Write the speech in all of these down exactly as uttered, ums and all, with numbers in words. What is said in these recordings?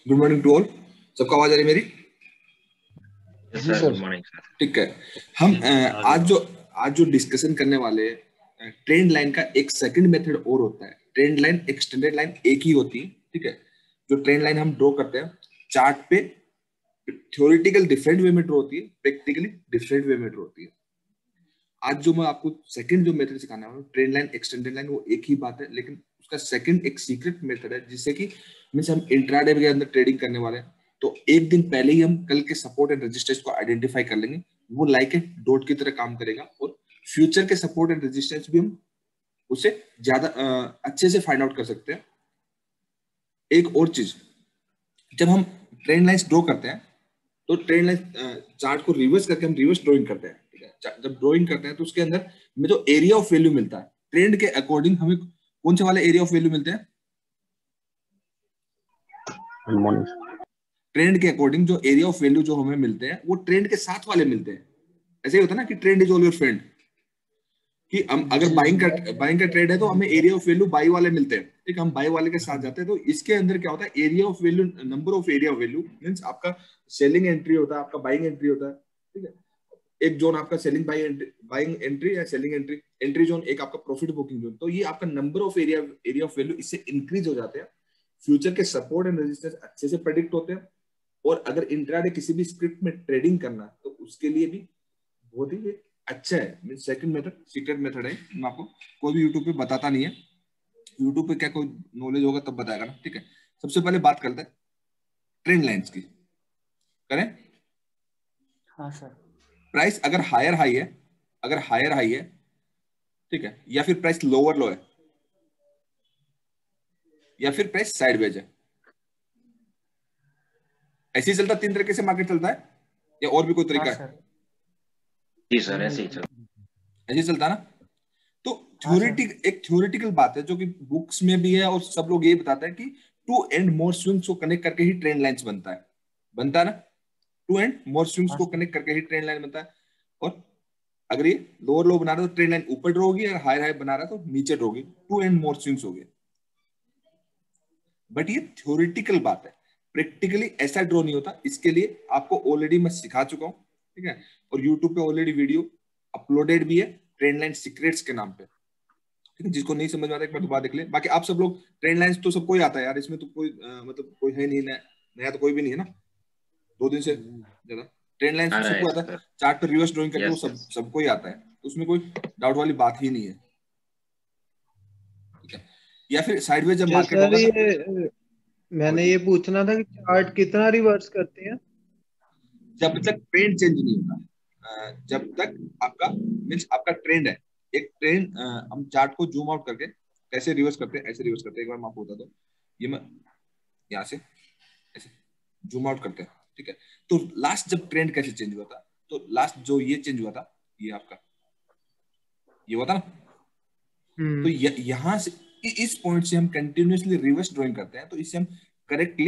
Good morning to all. सबको आवाज आ रही मेरी? Yes sir, good morning sir. ठीक है, हम अ, आज जो आज जो डिस्कशन करने वाले ट्रेंड लाइन का एक सेकंड मेथड और होता है। ट्रेंड लाइन एक्सटेंडेड लाइन एक ही होती है, ठीक है। जो ट्रेंड लाइन हम ड्रॉ करते हैं चार्ट पे, थ्योरेटिकल डिफरेंट वे में ड्रॉ होती है, प्रैक्टिकली डिफरेंट वे में ड्रॉ होती है। आज जो मैं आपको सेकंड जो मेथड सिखाने वाला हूँ, ट्रेंड लाइन एक्सटेंडेड लाइन, वो एक ही बात है, लेकिन उसका सेकंड एक सीक्रेट मेथड है जिससे कि मींस हम इंट्राडे के अंदर ट्रेडिंग करने वाले हैं। तो एक दिन पहले ही हम कल के सपोर्ट एंड रेजिस्टेंस को आइडेंटिफाई कर लेंगे, वो लाइक ए डॉट की तरह काम करेगा, और फ्यूचर के सपोर्ट एंड रेजिस्टेंस भी हम उसे ज्यादा अच्छे से फाइंड आउट कर सकते हैं। एक और चीज, जब हम ट्रेंड लाइंस ड्रॉ करते हैं तो ट्रेंड लाइन चार्ट को रिवर्स करके हम रिवर्स ड्राइंग करते हैं, ठीक है। जब ड्राइंग करते हैं तो उसके अंदर हमें जो एरिया ऑफ वैल्यू मिलता है ट्रेंड के अकॉर्डिंग, हमें कौन से वाले एरिया ऑफ वैल्यू मिलते हैं? ट्रेंड के अकॉर्डिंग जो एरिया ऑफ वैल्यू जो हमें मिलते हैं वो ट्रेंड के साथ वाले मिलते हैं। ऐसे ही होता है ना कि trend is all your friend, कि हम अगर बाइंग का बाइंग का ट्रेड है तो हमें एरिया ऑफ वैल्यू बाई वाले मिलते हैं, ठीक, हम बाई वाले के साथ जाते हैं। तो इसके अंदर क्या होता है, area of value, number of area of value means आपका सेलिंग एंट्री होता है, आपका बाइंग एंट्री होता है, ठीक है। एक जोन आपका selling buy entry, buying entry या सेलिंग एंट्री, एंट्री जोन एक आपका प्रॉफिट बुकिंग जोन। तो ये आपका number of area area of value इससे इंक्रीज हो जाते हैं। फ्यूचर के सपोर्ट एंड रेजिस्टेंस अच्छे से प्रेडिक्ट होते हैं, और अगर इंट्राडे किसी भी स्क्रिप्ट में ट्रेडिंग करना तो उसके लिए भी बहुत ही अच्छा है। Mean second method secret method है, मैं आपको कोई भी यूट्यूब पे बताता नहीं है। यूट्यूब पे क्या कोई नॉलेज होगा तब बताएगा ना, ठीक है। सबसे पहले बात करते हैं ट्रेंड लाइंस की, करें? हाँ सर। प्राइस अगर हायर हाई है, अगर हायर हाई है, ठीक है, या फिर प्राइस लोअर लो है, या फिर प्राइस साइडवेज है, ऐसे ही चलता, तीन तरीके से मार्केट चलता है, या और भी कोई तरीका है? जी सर, ऐसे ही चलता, ऐसे ही चलता ना। तो थ्योरेटिक एक थ्योरेटिकल बात है जो कि बुक्स में भी है, और सब लोग ये बताते हैं कि टू एंड मोर स्विंग्स को कनेक्ट करके ही ट्रेंड लाइंस बनता है, बनता है ना। टू एंड मोर स्विंग्स को कनेक्ट करके ही ट्रेंड लाइन बनता है। और अगर ये लोअर लो बना रहा है तो ट्रेंड लाइन ऊपर ड्रॉ होगी, अगर हायर हाई बना रहा है तो नीचे ड्रॉ होगी। टू एंड मोर स्विंग्स हो गए, बट ये थ्योरेटिकल बात है, प्रैक्टिकली ऐसा ड्रॉ नहीं होता। इसके लिए आपको ऑलरेडी मैं सिखा चुका हूँ, ठीक है, और यूट्यूब पे ऑलरेडी वीडियो अपलोडेड भी है ट्रेंड लाइन सीक्रेट्स के नाम पे, ठीक है। जिसको नहीं समझ में आता एक बार दोबारा देख ले। बाकी आप सब लोग ट्रेंड लाइंस तो सबको ही आता है यार, इसमें तो कोई आ, मतलब कोई है नहीं, नया, नया तो कोई भी नहीं है ना, दो दिन से ज्यादा ट्रेंड लाइंस तो सबको आता है। चार्ट पर रिवर्स ड्राइंग करके वो सब सबको ही आता है, उसमें कोई डाउट वाली बात ही नहीं है, ठीक है। या फिर साइडवेज जब मार्केट होगा, ये मैंने ये पूछना था कि चार्ट कितना रिवर्स करते हैं? जब तक ट्रेंड चेंज नहीं होता, जब तक आपका मींस आपका ट्रेंड है, एक ट्रेंड, हम चार्ट को जूम आउट करके कैसे रिवर्स करते हैं, ऐसे रिवर्स करते हैं। एक बार मैं आपको बता दूं, ये मैं यहाँ से ऐसे जूम आउट करते हैं, ठीक है। तो लास्ट जब ट्रेंड कैसे चेंज हुआ था, तो लास्ट जो ये चेंज हुआ था, ये आपका ये हुआ था ना। तो यहां से इस पॉइंट से हम कंटिन्यूअसली रिवर्स ड्राइंग करते हैं, तो इससे हम करेक्टली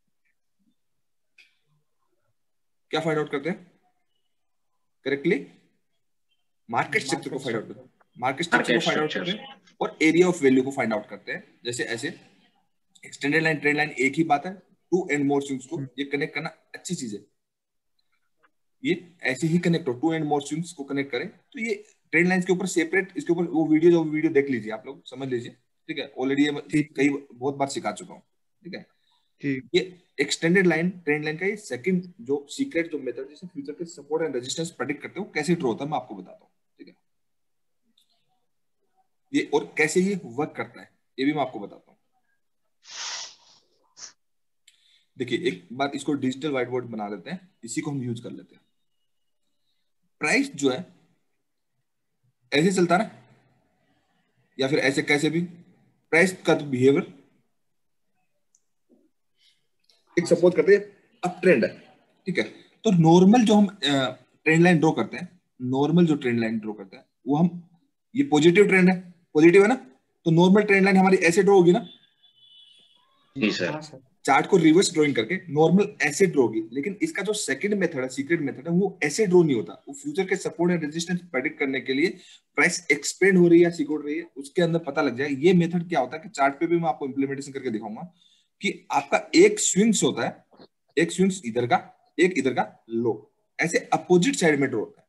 क्या फाइंड आउट करते हैं, करेक्टली मार्केट स्ट्रक्चर को फाइंड आउट करते हैं, मार्केट स्ट्रक्चर को फाइंड आउट करते हैं, और एरिया ऑफ वैल्यू को फाइंड आउट करते हैं। जैसे ऐसे एक्सटेंडेड लाइन, ट्रेंड लाइन एक ही बात है, टू एंड मोर स्विंग्स को ये कनेक्ट करना अच्छी चीज है। ये ऐसे ही कनेक्ट हो, टू एंड मोर स्विंग्स को कनेक्ट करें, तो ये ट्रेंड लाइंस के ऊपर सेपरेट, इसके ऊपर वो वीडियो जो वीडियो देख लीजिए, आप लोग समझ लीजिए, ठीक है। ऑलरेडी ये कई बहुत बार सिखा चुका हूँ, ठीक है। ये एक्सटेंडेड लाइन, ट्रेंड लाइन का ये सेकंड जो सीक्रेट जो मेथड जिससे फ्यूचर के सपोर्ट एंड रेजिस्टेंस प्रेडिक्ट करते हो, कैसे ड्रॉ होता है मैं आपको बताता हूँ, ठीक है। ये और कैसे ये वर्क करता है ये भी मैं आपको बताता हूँ। देखिए एक बार इसको डिजिटल व्हाइट बोर्ड बना लेते हैं, इसी को हम यूज कर लेते हैं। प्राइस जो है ऐसे चलता ना, या फिर ऐसे कैसे भी, प्राइस का तो बिहेवियर एक सपोज करते हैं अब ट्रेंड है, ठीक है। तो नॉर्मल जो हम ट्रेंड लाइन ड्रॉ करते हैं, नॉर्मल जो ट्रेंड लाइन ड्रॉ करते हैं वो हम, ये पॉजिटिव ट्रेंड है, पॉजिटिव है ना, तो नॉर्मल ट्रेंड लाइन हमारी ऐसे ड्रॉ होगी ना। जी सर। चार्ट को रिवर्स ड्राइंग करके नॉर्मल ऐसे ड्रॉ होगी, लेकिन इसका जो सेकंड मेथड है, सीक्रेट मेथड है, वो ऐसे ड्रॉ नहीं होता। वो फ्यूचर के सपोर्ट एंड रेजिस्टेंस प्रेडिक्ट करने के लिए प्राइस एक्सपेंड हो रही है या सिकुड़ रही है, उसके अंदर पता लग जाए। ये मेथड क्या होता है कि चार्ट पे भी मैं आपको इंप्लीमेंटेशन करके दिखाऊंगा कि आपका एक स्विंग्स होता है, एक स्विंग्स इधर का, एक इधर का लो, ऐसे अपोजिट साइड में ड्रॉ होता है।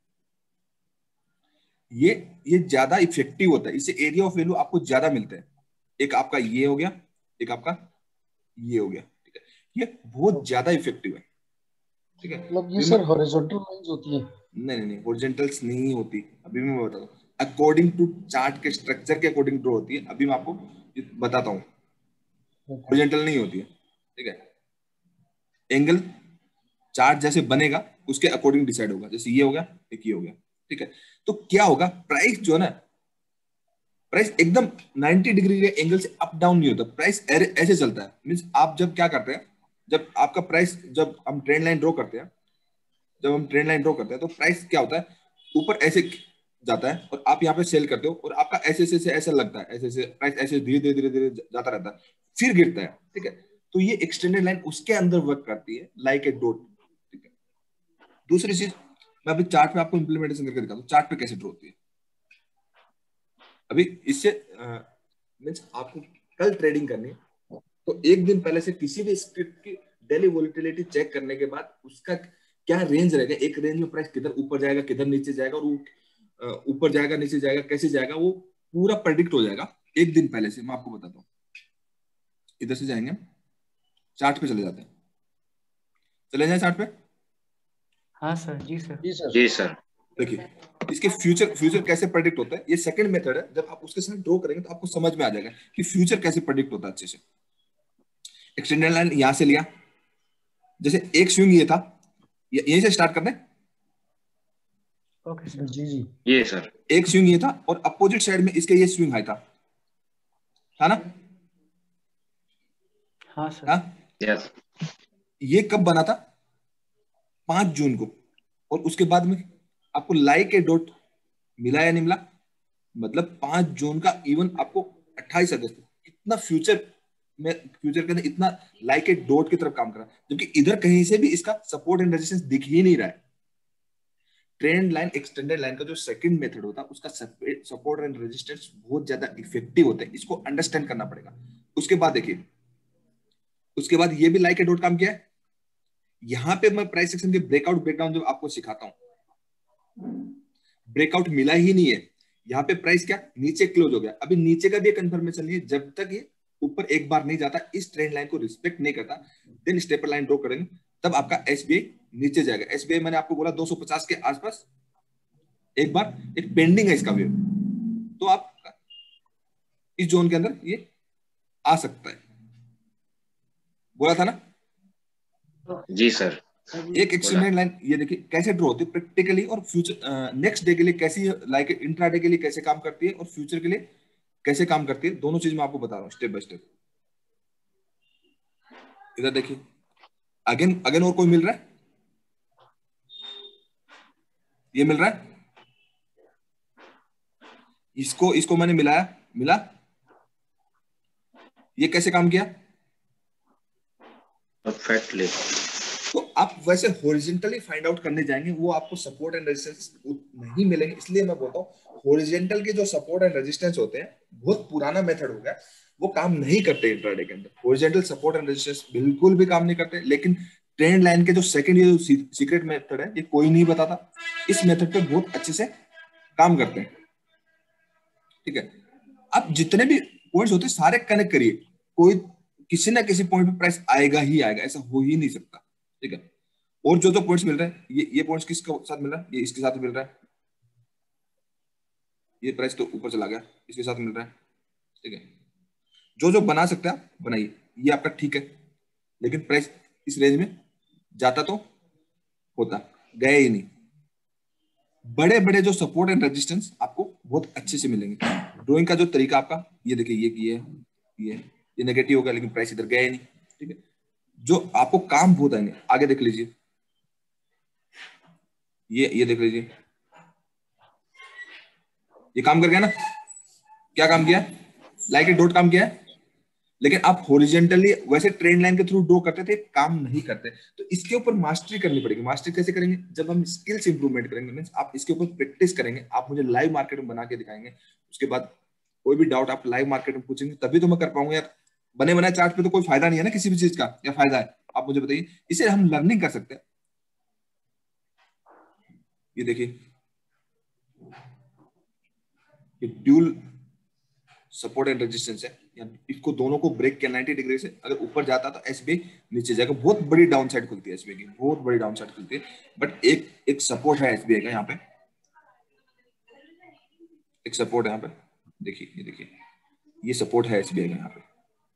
ये ये ज्यादा इफेक्टिव होता है, इससे एरिया ऑफ वैल्यू आपको ज्यादा मिलते हैं। एक आपका ये हो गया, एक आपका ये हो गया, ठीक है, ये बहुत ज्यादा इफेक्टिव है, ठीक है। मतलब ये सर हॉरिजॉन्टल लाइंस होती है? नहीं नहीं नहीं, हॉरिजॉन्टल्स नहीं होती, अभी मैं बताता हूँ। अकॉर्डिंग टू चार्ट के स्ट्रक्चर के अकॉर्डिंग ड्रॉ होती है, अभी मैं आपको बताता हूँ। हॉरिजॉन्टल नहीं होती है, ठीक है। एंगल चार्ट जैसे बनेगा उसके अकॉर्डिंग डिसाइड होगा, जैसे ये हो गया, एक ये हो गया, ठीक है। तो क्या होगा, प्राइस जो है ना, प्राइस एकदम नाइंटी डिग्री के एंगल से अप डाउन नहीं होता, प्राइस ऐसे चलता है। मींस आप जब क्या करते हैं, जब आपका प्राइस, जब हम ट्रेंड लाइन ड्रॉ करते हैं, जब हम ट्रेंड लाइन ड्रॉ करते हैं तो प्राइस क्या होता है, ऊपर ऐसे जाता है और आप यहाँ पे सेल करते हो और आपका ऐसे ऐसे ऐसा लगता है, ऐसे ऐसे प्राइस ऐसे धीरे धीरे धीरे धीरे जाता रहता है, फिर गिरता है, ठीक है। तो ये एक्सटेंडेड लाइन उसके अंदर वर्क करती है लाइक ए डॉट, ठीक है। दूसरी चीज मैं अभी चार्ट पे आपको इंप्लीमेंटेशन करके दिखाता हूँ, चार्ट पे कैसे ड्रॉ होती है। अभी इससे मींस आपको कल ट्रेडिंग करनी है तो एक दिन पहले से किसी भी स्क्रिप्ट की डेली वोलेटिलिटी चेक करने के बाद उसका क्या रेंज रहेगा, एक रेंज में प्राइस किधर ऊपर जाएगा, किधर नीचे जाएगा, और वो ऊपर जाएगा, नीचे जाएगा, कैसे जाएगा, वो पूरा प्रेडिक्ट हो जाएगा एक दिन पहले से। मैं आपको बताता हूँ, इधर से जाएंगे, चार्ट पे चले जाते हैं, चले जाए चार्ट पे। हाँ सर, जी सर, जी सर, जी सर। देखिए इसके फ्यूचर फ्यूचर कैसे प्रेडिक्ट होता है, ये सेकंड मेथड है। जब आप उसके साथ ड्रॉ करेंगे तो आपको समझ में आ जाएगा कि फ्यूचर कैसे प्रेडिक्ट होता है अच्छे से। एक्सटेंडेड लाइन यहां से लिया, जैसे एक स्विंग ये था, यहीं से स्टार्ट करना है। ओके सर, जी जी, ये सर, एक स्विंग ये था और अपोजिट साइड में इसके ये स्विंग हाई था, था ना? हाँ सर, हाँ, यस। ये कब बना था? पांच जून को। और उसके बाद में आपको लाइक ए डॉट मिला या नहीं मिला? मतलब पांच जून का इवन आपको अट्ठाईस अगस्त, इतना फ्यूचर में, फ्यूचर के अंदर इतना लाइक ए डॉट की तरफ काम करा, जबकि इधर कहीं से भी इसका सपोर्ट एंड रेजिस्टेंस दिख ही नहीं रहा है। ट्रेंड लाइन एक्सटेंडेड लाइन का जो सेकंड मेथड होता है उसका सपोर्ट एंड रेजिस्टेंस बहुत ज्यादा इफेक्टिव होता है, इसको अंडरस्टैंड करना पड़ेगा। उसके बाद देखिए, उसके बाद ये भी लाइक ए डॉट काम किया है। यहां पे मैं प्राइस सेक्शन के ब्रेकआउट ब्रेकडाउन जब आपको सिखाता हूं, ब्रेकआउट मिला ही नहीं है, यहाँ पे प्राइस क्या नीचे क्लोज हो गया। अभी नीचे का भी कंफर्मेशन नहीं है, जब तक ये ऊपर एक बार नहीं जाता, इस ट्रेंड लाइन को रिस्पेक्ट नहीं करता, देन स्टेपर लाइन ड्रॉ करेंगे, तब आपका एसबीआई नीचे जाएगा। एसबीआई मैंने आपको बोला दो सौ पचास के आसपास एक बार एक पेंडिंग है इसका व्यू, तो आप इस जोन के अंदर ये आ सकता है, बोला था ना? जी सर। एक एक्सटेंडेड लाइन ये देखिए कैसे ड्रॉ होती है प्रैक्टिकली, और फ्यूचर नेक्स्ट डे के लिए कैसी, लाइक इंट्राडे के लिए कैसे काम करती है और फ्यूचर के लिए कैसे काम करती है, दोनों चीज मैं आपको बता रहा हूँ स्टेप बाय स्टेप। इधर देखिए, अगेन अगेन और कोई मिल रहा है? ये मिल रहा है, इसको इसको मैंने मिलाया, मिला, ये कैसे काम किया? परफेक्टली। तो आप वैसे हॉरिजॉन्टली फाइंड आउट करने जाएंगे, वो आपको सपोर्ट एंड रेजिस्टेंस नहीं मिलेंगे। इसलिए मैं बोलता हूँ हॉरिजॉन्टल के जो सपोर्ट एंड रेजिस्टेंस होते हैं बहुत पुराना मेथड हो गया, वो काम नहीं करते इंट्राडे के अंदर। हॉरिजॉन्टल सपोर्ट एंड रेजिस्टेंस बिल्कुल भी काम नहीं करते, लेकिन ट्रेंड लाइन के जो सेकंड, ये जो सीक्रेट मेथड है, ये कोई नहीं बताता, इस मेथड पे बहुत अच्छे से काम करते हैं, ठीक है। अब जितने भी पॉइंट्स होते हैं सारे कनेक्ट करिए, कोई किसी ना किसी पॉइंट पे प्राइस आएगा ही आएगा, ऐसा हो ही नहीं सकता, ठीक है। और जो जो पॉइंट्स मिल रहे हैं, ये ये पॉइंट्स किसके साथ मिल रहा है? ये इसके साथ मिल रहा है, ये प्राइस तो ऊपर चला गया, इसके साथ मिल रहा है, ठीक है। जो जो बना सकता है बनाइए, ये आपका ठीक है, लेकिन प्राइस इस रेंज में जाता तो होता, गया ही नहीं। बड़े बड़े जो सपोर्ट एंड रेजिस्टेंस आपको बहुत अच्छे से मिलेंगे। ड्रॉइंग का जो तरीका आपका, ये देखिए, ये ये ये ये नेगेटिव होगा लेकिन प्राइस इधर गया ही नहीं, ठीक है। जो आपको काम बहुत आएंगे, आगे देख लीजिए, ये ये देख लीजिए, ये काम कर गया ना? क्या काम किया? लाइक ए डॉट काम किया है, लेकिन आप हॉरिजॉन्टली वैसे ट्रेंड लाइन के थ्रू ड्रॉ करते थे, काम नहीं करते। तो इसके ऊपर मास्टरी करनी पड़ेगी। मास्टरी कैसे करेंगे? जब हम स्किल्स इंप्रूवमेंट करेंगे, मींस आप इसके ऊपर प्रैक्टिस करेंगे, आप मुझे लाइव मार्केट में बना के दिखाएंगे, उसके बाद कोई भी डाउट आप लाइव मार्केट में पूछेंगे, तभी तो मैं कर पाऊंगा यार। बने बनाए चार्ट पे तो कोई फायदा नहीं है ना किसी भी चीज का, या फायदा है? आप मुझे बताइए। इसे हम लर्निंग कर सकते हैं। ये देखिए, ये ड्यूल सपोर्ट एंड रेजिस्टेंस है, इसको दोनों को ब्रेक किया नाइंटी डिग्री से, अगर ऊपर जाता तो एसबीआई नीचे जाएगा। बहुत बड़ी डाउन साइड खुलती है एसबीआई की, बहुत बड़ी डाउन साइड खुलती है। बट एक एक सपोर्ट है एसबीआई का यहाँ पे, एक सपोर्ट है यहाँ पे, देखिए ये देखिए, ये सपोर्ट है एसबीआई का यहाँ पे,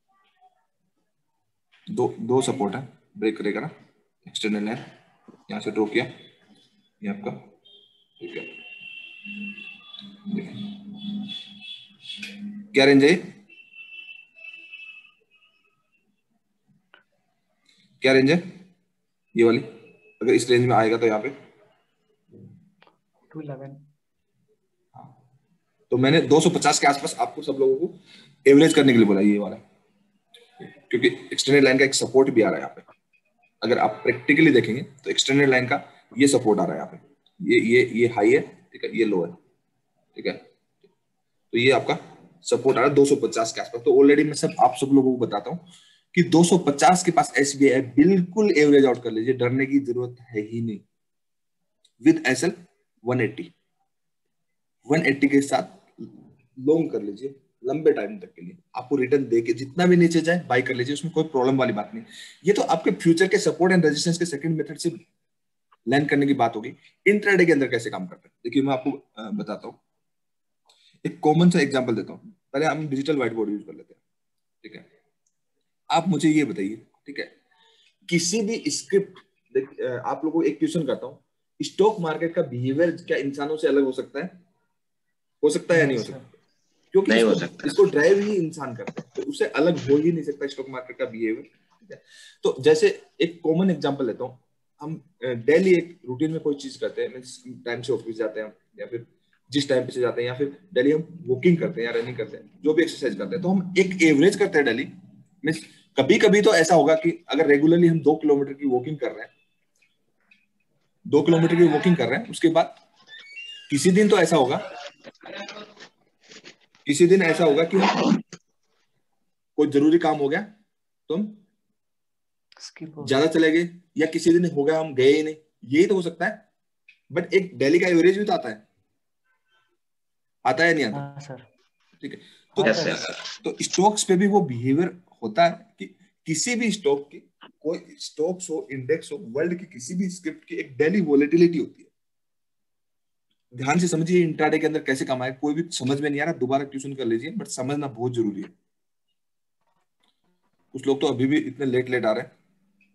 दो दो सपोर्ट है, ब्रेक करेगा ना, एक्सटर्नल लाइन यहाँ से ड्रॉ किया, ये आपका, ठीक है, क्या रेंज है, क्या रेंज है ये वाली, अगर इस रेंज में आएगा तो यहाँ पे टू इलेवन। तो मैंने दो सौ पचास के आसपास आपको सब लोगों को एवरेज करने के लिए बोला ये वाला, क्योंकि एक्सटर्नल लाइन का एक सपोर्ट भी आ रहा है यहाँ पे। अगर आप प्रैक्टिकली देखेंगे तो एक्सटर्नल लाइन का ये सपोर्ट आ रहा है यहाँ पे, ये ये ये हाई है, ठीक है, ये लो है, ठीक है, तो ये आपका सपोर्ट आ रहा है दो सौ पचास के आसपास। तो ऑलरेडी मैं सब आप सब लोगों को बताता हूँ कि दो सौ पचास के पास एसबीआई बिल्कुल एवरेज आउट कर लीजिए, डरने की जरूरत है ही नहीं। With SL one eighty one eighty के साथ लॉन्ग कर लीजिए लंबे टाइम तक के लिए, आपको रिटर्न देके जितना भी नीचे जाए बाय कर लीजिए, उसमें कोई प्रॉब्लम वाली बात नहीं। ये तो आपके फ्यूचर के सपोर्ट एंड रेजिस्टेंस के सेकंड मेथड से लर्न करने की बात होगी। इंट्राडे के अंदर कैसे काम करते हैं देखिए, मैं आपको बताता हूँ, एक कॉमन सा एग्जांपल देता हूँ। पहले हम डिजिटल व्हाइट बोर्ड यूज कर लेते हैं, ठीक है। आप मुझे ये बताइए, ठीक है, किसी भी स्क्रिप्ट, आप लोगों को एक क्वेश्चन करता हूँ, स्टॉक मार्केट का बिहेवियर क्या इंसानों से अलग हो सकता है? हो सकता है या नहीं हो सकता? क्योंकि नहीं हो इसको, सकता। इसको ड्राइव ही इंसान करते हैं, तो उससे अलग हो ही नहीं सकता स्टॉक मार्केट का बिहेवियर, ठीक है। तो जैसे एक कॉमन एग्जांपल लेता हूँ, हम डेली एक रूटीन में कोई चीज करते हैं, टाइम से ऑफिस जाते हैं या फिर जिस टाइम पे से जाते हैं, या फिर डेली हम वॉकिंग करते हैं या रनिंग करते हैं, जो भी एक्सरसाइज करते हैं, तो हम एक एवरेज करते हैं डेली। मींस कभी कभी तो ऐसा होगा कि अगर रेगुलरली हम दो किलोमीटर की वॉकिंग कर रहे हैं, दो किलोमीटर की वॉकिंग कर रहे हैं, उसके बाद किसी दिन तो ऐसा होगा, किसी दिन ऐसा होगा कि हम कोई जरूरी काम हो गया तो हम ज्यादा चले गए, या किसी दिन हो गया हम गए ही नहीं, यही तो हो सकता है। बट एक डेली का एवरेज भी तो आता है, आता है नहीं आता? हाँ सर। ठीक है, तो yes, yes. तो स्टॉक्स पे भी वो बिहेवियर होता है कि किसी भी स्टॉक की, कोई स्टॉक्स हो, इंडेक्स हो, वर्ल्ड की किसी भी स्क्रिप्ट की एक डेली वोलेटिलिटी होती है। ध्यान से समझिए इंट्राडे के अंदर कैसे काम आए। कोई भी समझ में नहीं आ रहा दोबारा ट्यूशन कर लीजिए, बट समझना बहुत जरूरी है। कुछ लोग तो अभी भी इतने लेट लेट आ रहे हैं।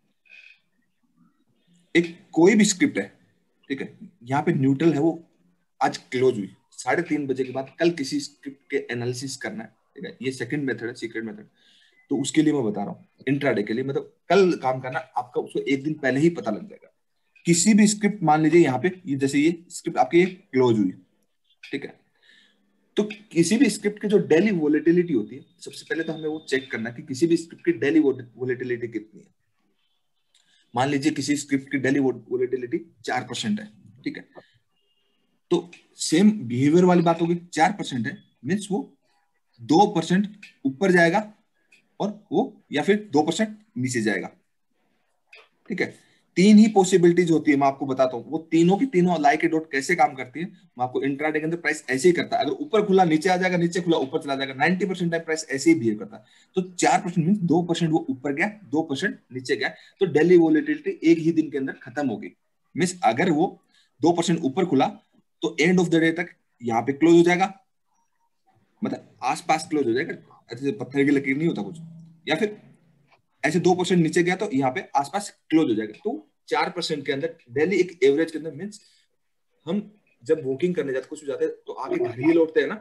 एक कोई भी स्क्रिप्ट है, ठीक है, यहाँ पे न्यूट्रल है, वो आज क्लोज हुई साढ़े तीन बजे के बाद, कल किसी स्क्रिप्ट के एनालिसिस करना है, ठीक है, ये सेकंड मेथड है, सीक्रेट मेथड। तो उसके लिए मैं बता रहा हूँ, इंट्राडे के लिए मतलब कल काम करना, आपका उसको एक दिन पहले ही पता लग जाएगा। किसी भी स्क्रिप्ट, मान लीजिए यहाँ पे ये जैसे ये स्क्रिप्ट आपकी क्लोज हुई, ठीक है, तो किसी भी स्क्रिप्ट की जो डेली वोलेटिलिटी होती है, सबसे पहले तो हमें वो चेक करना कि किसी भी स्क्रिप्ट की डेली वोलेटिलिटी कितनी है। मान लीजिए किसी स्क्रिप्ट की डेली वोलेटिलिटी चार परसेंट है, ठीक है, तो सेम बिहेवियर वाली बात होगी, चार परसेंट है मीन्स वो दो परसेंट ऊपर जाएगा और वो, या फिर दो परसेंट नीचे जाएगा, ठीक है। तीन ही पॉसिबिलिटीज होती है, मैं आपको बताता हूँ वो तीनों की तीनों लाइक ए डॉट कैसे काम करती है। मैं आपको इंट्राडे के अंदर प्राइस ऐसे ही करता है, अगर ऊपर खुला नीचे आ जाएगा, नीचे खुला ऊपर चला जाएगा, नाइंटी परसेंट टाइम प्राइस ऐसे ही बिहेव करता है। तो चार परसेंट मीन दो परसेंट वो ऊपर गया, दो परसेंट नीचे गया, तो डेली वोलेटिलिटी एक ही दिन के अंदर खत्म होगी। मीन्स अगर वो दो परसेंट ऊपर खुला तो एंड ऑफ द डे तक यहाँ पे क्लोज हो जाएगा, मतलब आसपास क्लोज हो जाएगा, ऐसे पत्थर की लकीर नहीं होता कुछ, या फिर ऐसे दो परसेंट नीचे गया तो यहाँ पे आसपास क्लोज हो जाएगा। तो चार परसेंट के अंदर डेली एक एवरेज के अंदर, मीन्स हम जब वॉकिंग करने जाते, कुछ हो जाते हैं तो आगे घर ही लौटते हैं ना,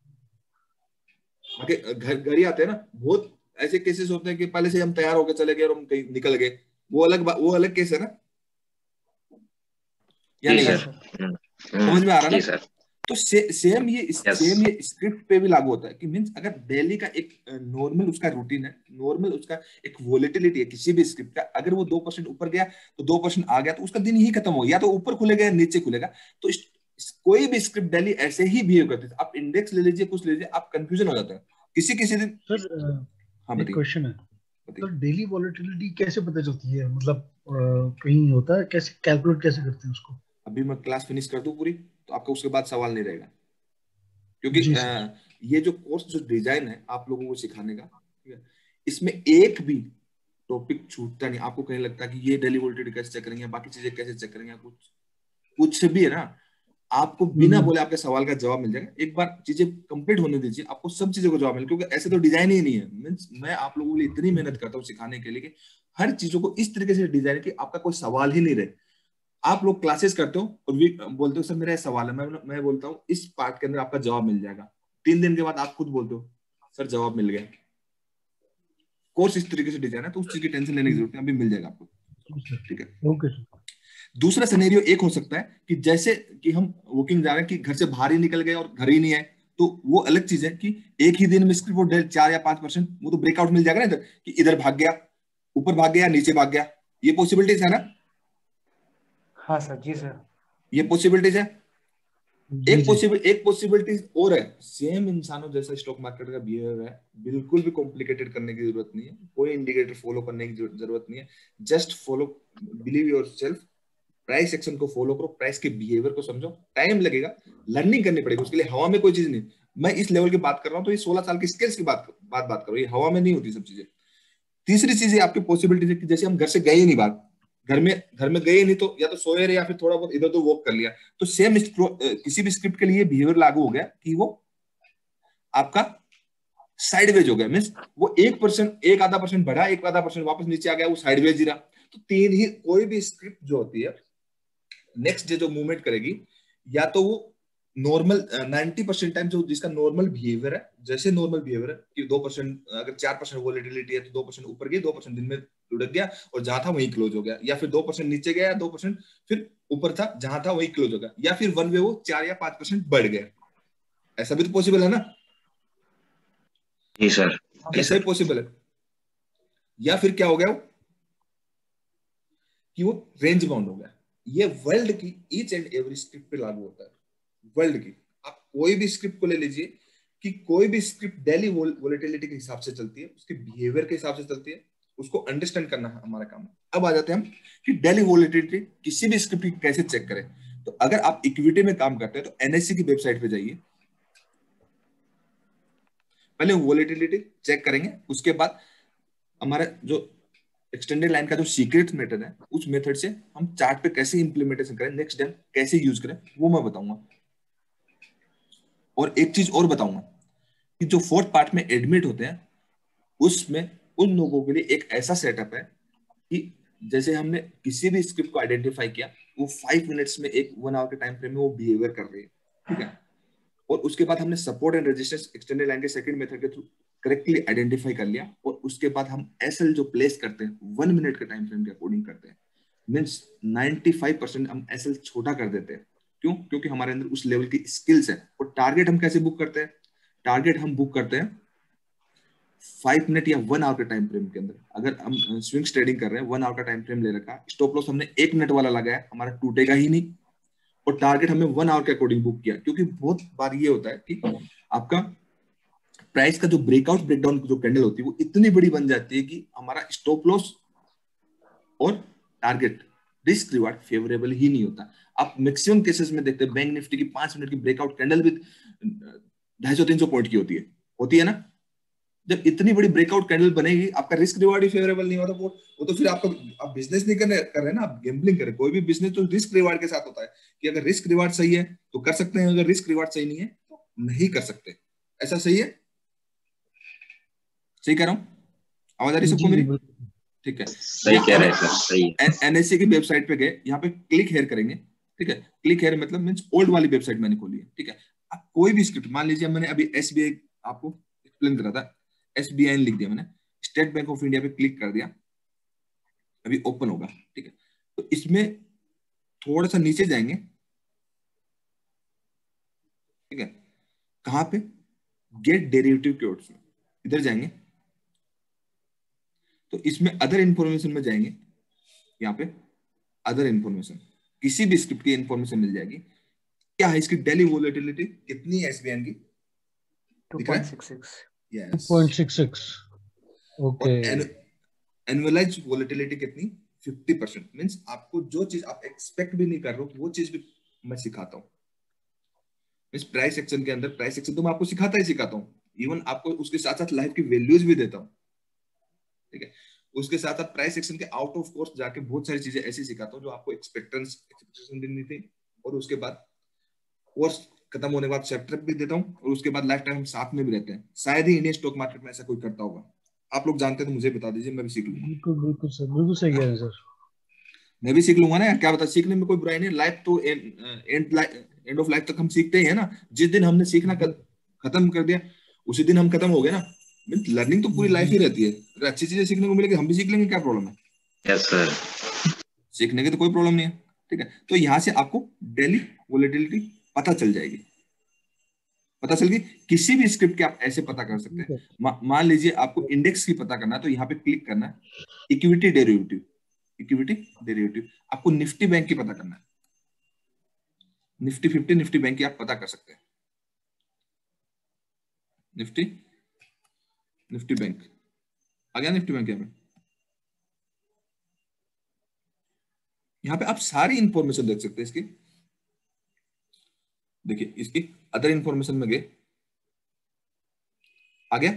आगे घर घर ही आते हैं ना। बहुत ऐसे केसेस होते हैं कि पहले से हम तैयार होकर चले गए और हम कहीं निकल गए, वो अलग वो अलग केस है ना, या नहीं? समझ में आ रहा है ना? तो से, सेम ये yes. सेम ये स्क्रिप्ट पे भी लागू होता है कि मींस अगर डेली का एक नॉर्मल उसका रूटीन है, नॉर्मल उसका एक वोलेटिलिटी है किसी भी स्क्रिप्ट का, अगर वो दो परसेंट ऊपर गया तो दो परसेंट आ गया तो उसका दिन ही खत्म हो गया, या तो ऊपर खुलेगा या नीचे खुलेगा। तो इस, इस, कोई भी स्क्रिप्ट डेली ऐसे ही बिहेव करती है। आप इंडेक्स ले लीजिए, कुछ ले लीजिए, आप कंफ्यूजन हो जाते हैं किसी किसी दिन। सर हाँ एक बताइए क्वेश्चन है, बताइए। तो डेली वॉलेटिलिटी कैसे पता चलती है? मतलब अ, कहीं होता है, कैसे कैलकुलेट कैसे करते हैं उसको? अभी मैं क्लास फिनिश कर दूं पूरी, तो आपका उसके बाद सवाल नहीं रहेगा, क्योंकि जी सर। अ, ये जो कोर्स जो डिजाइन है आप लोगों को सिखाने का, ठीक है, इसमें एक भी टॉपिक छूटता नहीं। आपको कहीं लगता है कि ये डेली वोल्टेज कैसे चेक करेंगे, बाकी चीजें कैसे चेक करेंगे, कुछ कुछ भी है ना, आपको बिना हम्म। बोले आपके सवाल का जवाब मिल जाएगा। एक बार चीजें कंप्लीट होने दीजिए, आपको सब चीजों का जवाब मिलेगा, क्योंकि ऐसे तो डिजाइन ही नहीं है। मीन्स मैं आप लोगों के लिए इतनी मेहनत करता हूँ सिखाने के लिए कि हर चीजों को इस तरीके से डिजाइन कि आपका कोई सवाल ही नहीं रहे। आप लोग क्लासेस करते हो और भी बोलते हो सर मेरा ये सवाल है, मैं मैं बोलता हूँ इस पार्ट के अंदर आपका जवाब मिल जाएगा। तीन दिन के बाद आप खुद बोलते हो सर जवाब मिल गया। कोर्स इस तरीके से डिजाइन है, तो उस चीज की टेंशन लेने की जरूरत नहीं, अभी मिल जाएगा आपको। जी सर। ठीक है। Okay sir. दूसरा सिनेरियो एक हो सकता है कि जैसे कि हम वॉकिंग जा रहे हैं कि घर से बाहर ही निकल गए और घर ही नहीं आए, तो वो अलग चीज है कि एक ही दिन में स्क्रिप्ट वो डेढ़ चार या पांच परसेंट वो तो ब्रेकआउट मिल जाएगा ना इधर, कि इधर भाग गया, ऊपर भाग गया, नीचे भाग गया। ये पॉसिबिलिटीज है ना, हाँ सर, जी सर। ये पॉसिबिलिटीज है। जी एक जी। पॉसिबल एक पॉसिबिलिटी और है, सेम इंसानों जैसा स्टॉक मार्केट का बिहेवियर है, बिल्कुल भी कॉम्प्लिकेटेड करने की जरूरत नहीं है, कोई इंडिकेटर फॉलो करने की जरूरत नहीं है। Just follow, believe yourself, price action को फॉलो करो, प्राइस के बिहेवियर को समझो। टाइम लगेगा, लर्निंग करनी पड़ेगी उसके लिए, हवा में कोई चीज नहीं। मैं इस लेवल की बात कर रहा हूँ तो ये सोलह साल की स्किल्स की बात बात बात करो, ये हवा में नहीं होती सब चीजें। तीसरी चीज है आपकी पॉसिबिलिटी है कि जैसे हम घर से गए ही नहीं बाहर, घर में घर में गए नहीं, तो या तो सोए रहे या फिर थोड़ा बहुत इधर तो वॉक कर लिया, तो सेम किसी भी स्क्रिप्ट के लिए बिहेवियर लागू हो गया कि वो आपका साइडवेज हो गया। मीन्स वो एक परसेंट एक आधा परसेंट बढ़ा, एक आधा परसेंट वापस नीचे आ गया, वो साइडवेज ही रहा। तो तीन ही, कोई भी स्क्रिप्ट जो होती है नेक्स्ट डे जो मूवमेंट करेगी, या तो वो नॉर्मल नाइनटी परसेंट टाइम जो जिसका नॉर्मल बिहेवियर है, जैसे नॉर्मल बिहेवियर है कि दो परसेंट अगर चार परसेंट वॉलेटिलिटी है तो दो परसेंट ऊपर गया, दो परसेंट दिन में लुढ़क गया और जहां था वहीं क्लोज हो गया, या फिर दो परसेंट नीचे गया, दो परसेंट फिर ऊपर था, जहां था वहीं क्लोज हो गया, या फिर वन वे वो चार या पांच परसेंट बढ़ गया। ऐसा भी तो पॉसिबल है ना, जी सर। जी ऐसा ही सर। पॉसिबल है। या फिर क्या हो गया वो, कि वो रेंज बाउंड हो गया। ये वर्ल्ड की ईच एंड एवरी स्क्रिप्ट पे लागू होता है, वर्ल्ड की। आप कोई भी स्क्रिप्ट को ले लीजिए, कि कोई भी स्क्रिप्ट डेली वोलेटिलिटी के हिसाब से चलती है, उसके बिहेवियर के हिसाब से चलती है, उसको अंडरस्टैंड करना हमारा काम है। अब आ जाते हैं हम कि डेली वोलेटिलिटी किसी भी स्क्रिप्ट की कैसे चेक करें। तो अगर आप इक्विटी में काम करते हैं तो एनएससी की वेबसाइट पे जाइए, पहले वोलेटिलिटी चेक करेंगे, उसके बाद हमारा जो एक्सटेंडेड लाइन का जो सीक्रेट मेथड है, उस मेथड से हम चार्ट पे कैसे इंप्लीमेंटेशन करें, नेक्स्ट डे कैसे यूज करें, वो मैं बताऊंगा। और एक चीज और बताऊंगा कि जो फोर्थ पार्ट में एडमिट होते हैं, उसमें उन लोगों के लिए एक ऐसा सेटअप है कि जैसे हमने किसी भी स्क्रिप्ट को आइडेंटिफाई किया, वो फाइव मिनट्स में, एक वन आवर के टाइम फ्रेम में वो बिहेवियर कर रही है, ठीक है। और उसके बाद हमने support and resistance extended line के सेकंड मेथड के थ्रू करेक्टली आइडेंटिफाई कर लिया, और उसके बाद हम एसएल जो प्लेस करते हैं वन मिनट के टाइम फ्रेम के अकॉर्डिंग करते हैं। मीन्स नाइन्टी फाइव परसेंट हम एसएल छोटा कर देते हैं। क्यों? क्योंकि हमारे अंदर उस लेवल की स्किल्स है। और टारगेट हम कैसे बुक करते हैं? टारगेट हम बुक करते हैं फाइव मिनट या वन आवर के टाइम फ्रेम के अंदर। अगर हम स्विंग ट्रेडिंग कर रहे हैं, वन आवर का टाइम फ्रेम ले रखा, स्टॉप लॉस हमने एक मिनट वाला लगाया, हमारा टूटेगा ही नहीं। और टारगेट हमने वन आवर के अकॉर्डिंग बुक किया, क्योंकि बहुत बार ये होता है कि आपका प्राइस का जो ब्रेकआउट ब्रेकडाउन जो कैंडल होती है वो इतनी बड़ी बन जाती है कि हमारा स्टॉप लॉस और टारगेट रिस्क रिवार्ड फेवरेबल ही नहीं होता। आप मैक्सिमम केसेस में देखते हैं बैंक निफ्टी की पांच मिनट की ब्रेकआउट कैंडल भी ढाई सौ तीन सौ पॉइंट की होती है होती है ना। जब इतनी बड़ी ब्रेकआउट कैंडल बनेगी, आपका रिस्क रिवार्ड ही फेवरेबल नहीं होता, वो वो तो फिर आपका, आप बिजनेस नहीं करने कर रहे हैं ना, आप गैम्बलिंग कर रहे हैं। कोई भी बिजनेस तो रिस्क रिवार्ड के साथ होता है, कि अगर रिस्क रिवार्ड सही है तो कर सकते हैं, अगर रिस्क रिवार्ड सही नहीं है तो नहीं कर सकते। ऐसा सही है? सही कह रहा हूं? आवाज आ रही सबको जी जी मेरी? बिल्कुल। ठीक है। सही कह रहे हैं सर, सही है। एनएससी की वेबसाइट पे गए, यहाँ पे क्लिक हेयर करेंगे, ठीक है। क्लिक हेयर मतलब मींस ओल्ड वाली वेबसाइट मैंने खोली है, ठीक है। आप कोई भी स्क्रिप्ट, मान लीजिए मैंने अभी एसबीआई आपको एक्सप्लेन करा था, एसबीआई लिख दिया मैंने, स्टेट बैंक ऑफ इंडिया पे क्लिक कर दिया, अभी ओपन होगा, ठीक है। तो इसमें थोड़ा सा नीचे जाएंगे, ठीक है। कहां पे? गेट डेरिवेटिव कोड्स में, इधर जाएंगे तो इसमें अदर इंफॉर्मेशन में जाएंगे, यहाँ पे अदर इंफॉर्मेशन, किसी भी स्क्रिप्ट की इंफॉर्मेशन मिल जाएगी। क्या है इसकी डेली वोलेटिलिटी कितनी है एसबीआई की? टू दिख रहा पॉइंट है? Six six yes. Point six six. Okay और एनुअलाइज वोलेटिलिटी कितनी, फिफ्टी परसेंट। मींस आपको जो चीज आप एक्सपेक्ट भी नहीं कर रहे हो वो चीज भी मैं सिखाता हूँ। मींस प्राइस एक्शन के अंदर, प्राइस एक्शन तो मैं आपको सिखाता ही सिखाता हूँ, इवन आपको उसके साथ साथ लाइफ की वैल्यूज भी देता हूँ, ठीक है। उसके साथ साथ प्राइस एक्शन के आउट ऑफ कोर्स जाके बहुत सारी चीजें ऐसी सिखाता हूँ जो आपको एक्सपेक्टेंस एक्सपेक्टेशन भी नहीं थी, और उसके बाद कोर्स खत्म होने के बाद सेटअप भी देता हूँ, और उसके बाद लाइफ टाइम हम साथ में भी रहते हैं। शायद ही इंडियन स्टॉक मार्केट में ऐसा कोई करता होगा, आप लोग जानते हैं तो मुझे बता दीजिए, मैं भी सीख लूंगा। बिल्कुल बिल्कुल सर, बिल्कुल सही कह रहे हैं सर। मैं भी सीख लूंगा ना यार, क्या बता, सीखने में कोई बुराई नहीं। लाइफ तो एंड एंड ऑफ लाइफ तक हम सीखते ही है ना। जिस दिन हमने सीखना खत्म कर दिया उसी दिन हम खत्म हो गए ना। लर्निंग तो पूरी लाइफ ही रहती है। अगर अच्छी चीजें सीखने को मिलेगी हम भी सीख लेंगे, क्या प्रॉब्लम है? Yes sir. सीखने की तो कोई प्रॉब्लम नहीं है, ठीक है। तो यहाँ से आपको डेली वोलेटिलिटी पता चल जाएगी, पता चल गई। किसी भी स्क्रिप्ट के आप ऐसे पता कर सकते हैं। मा, मान लीजिए आपको इंडेक्स की पता करना है, तो यहाँ पे क्लिक करना है, इक्विटी डेरिवेटिव, इक्विटी डेरिवेटिव। आपको निफ्टी बैंक की पता करना है, निफ्टी फिफ्टी, निफ्टी बैंक की आप पता कर सकते हैं। निफ्टी निफ्टी बैंक आ गया, निफ्टी बैंक यहाँ पे। यहाँ पे आप सारी इंफॉर्मेशन देख सकते हैं इसकी। देखिए इसकी अदर इंफॉर्मेशन में गए, आ गया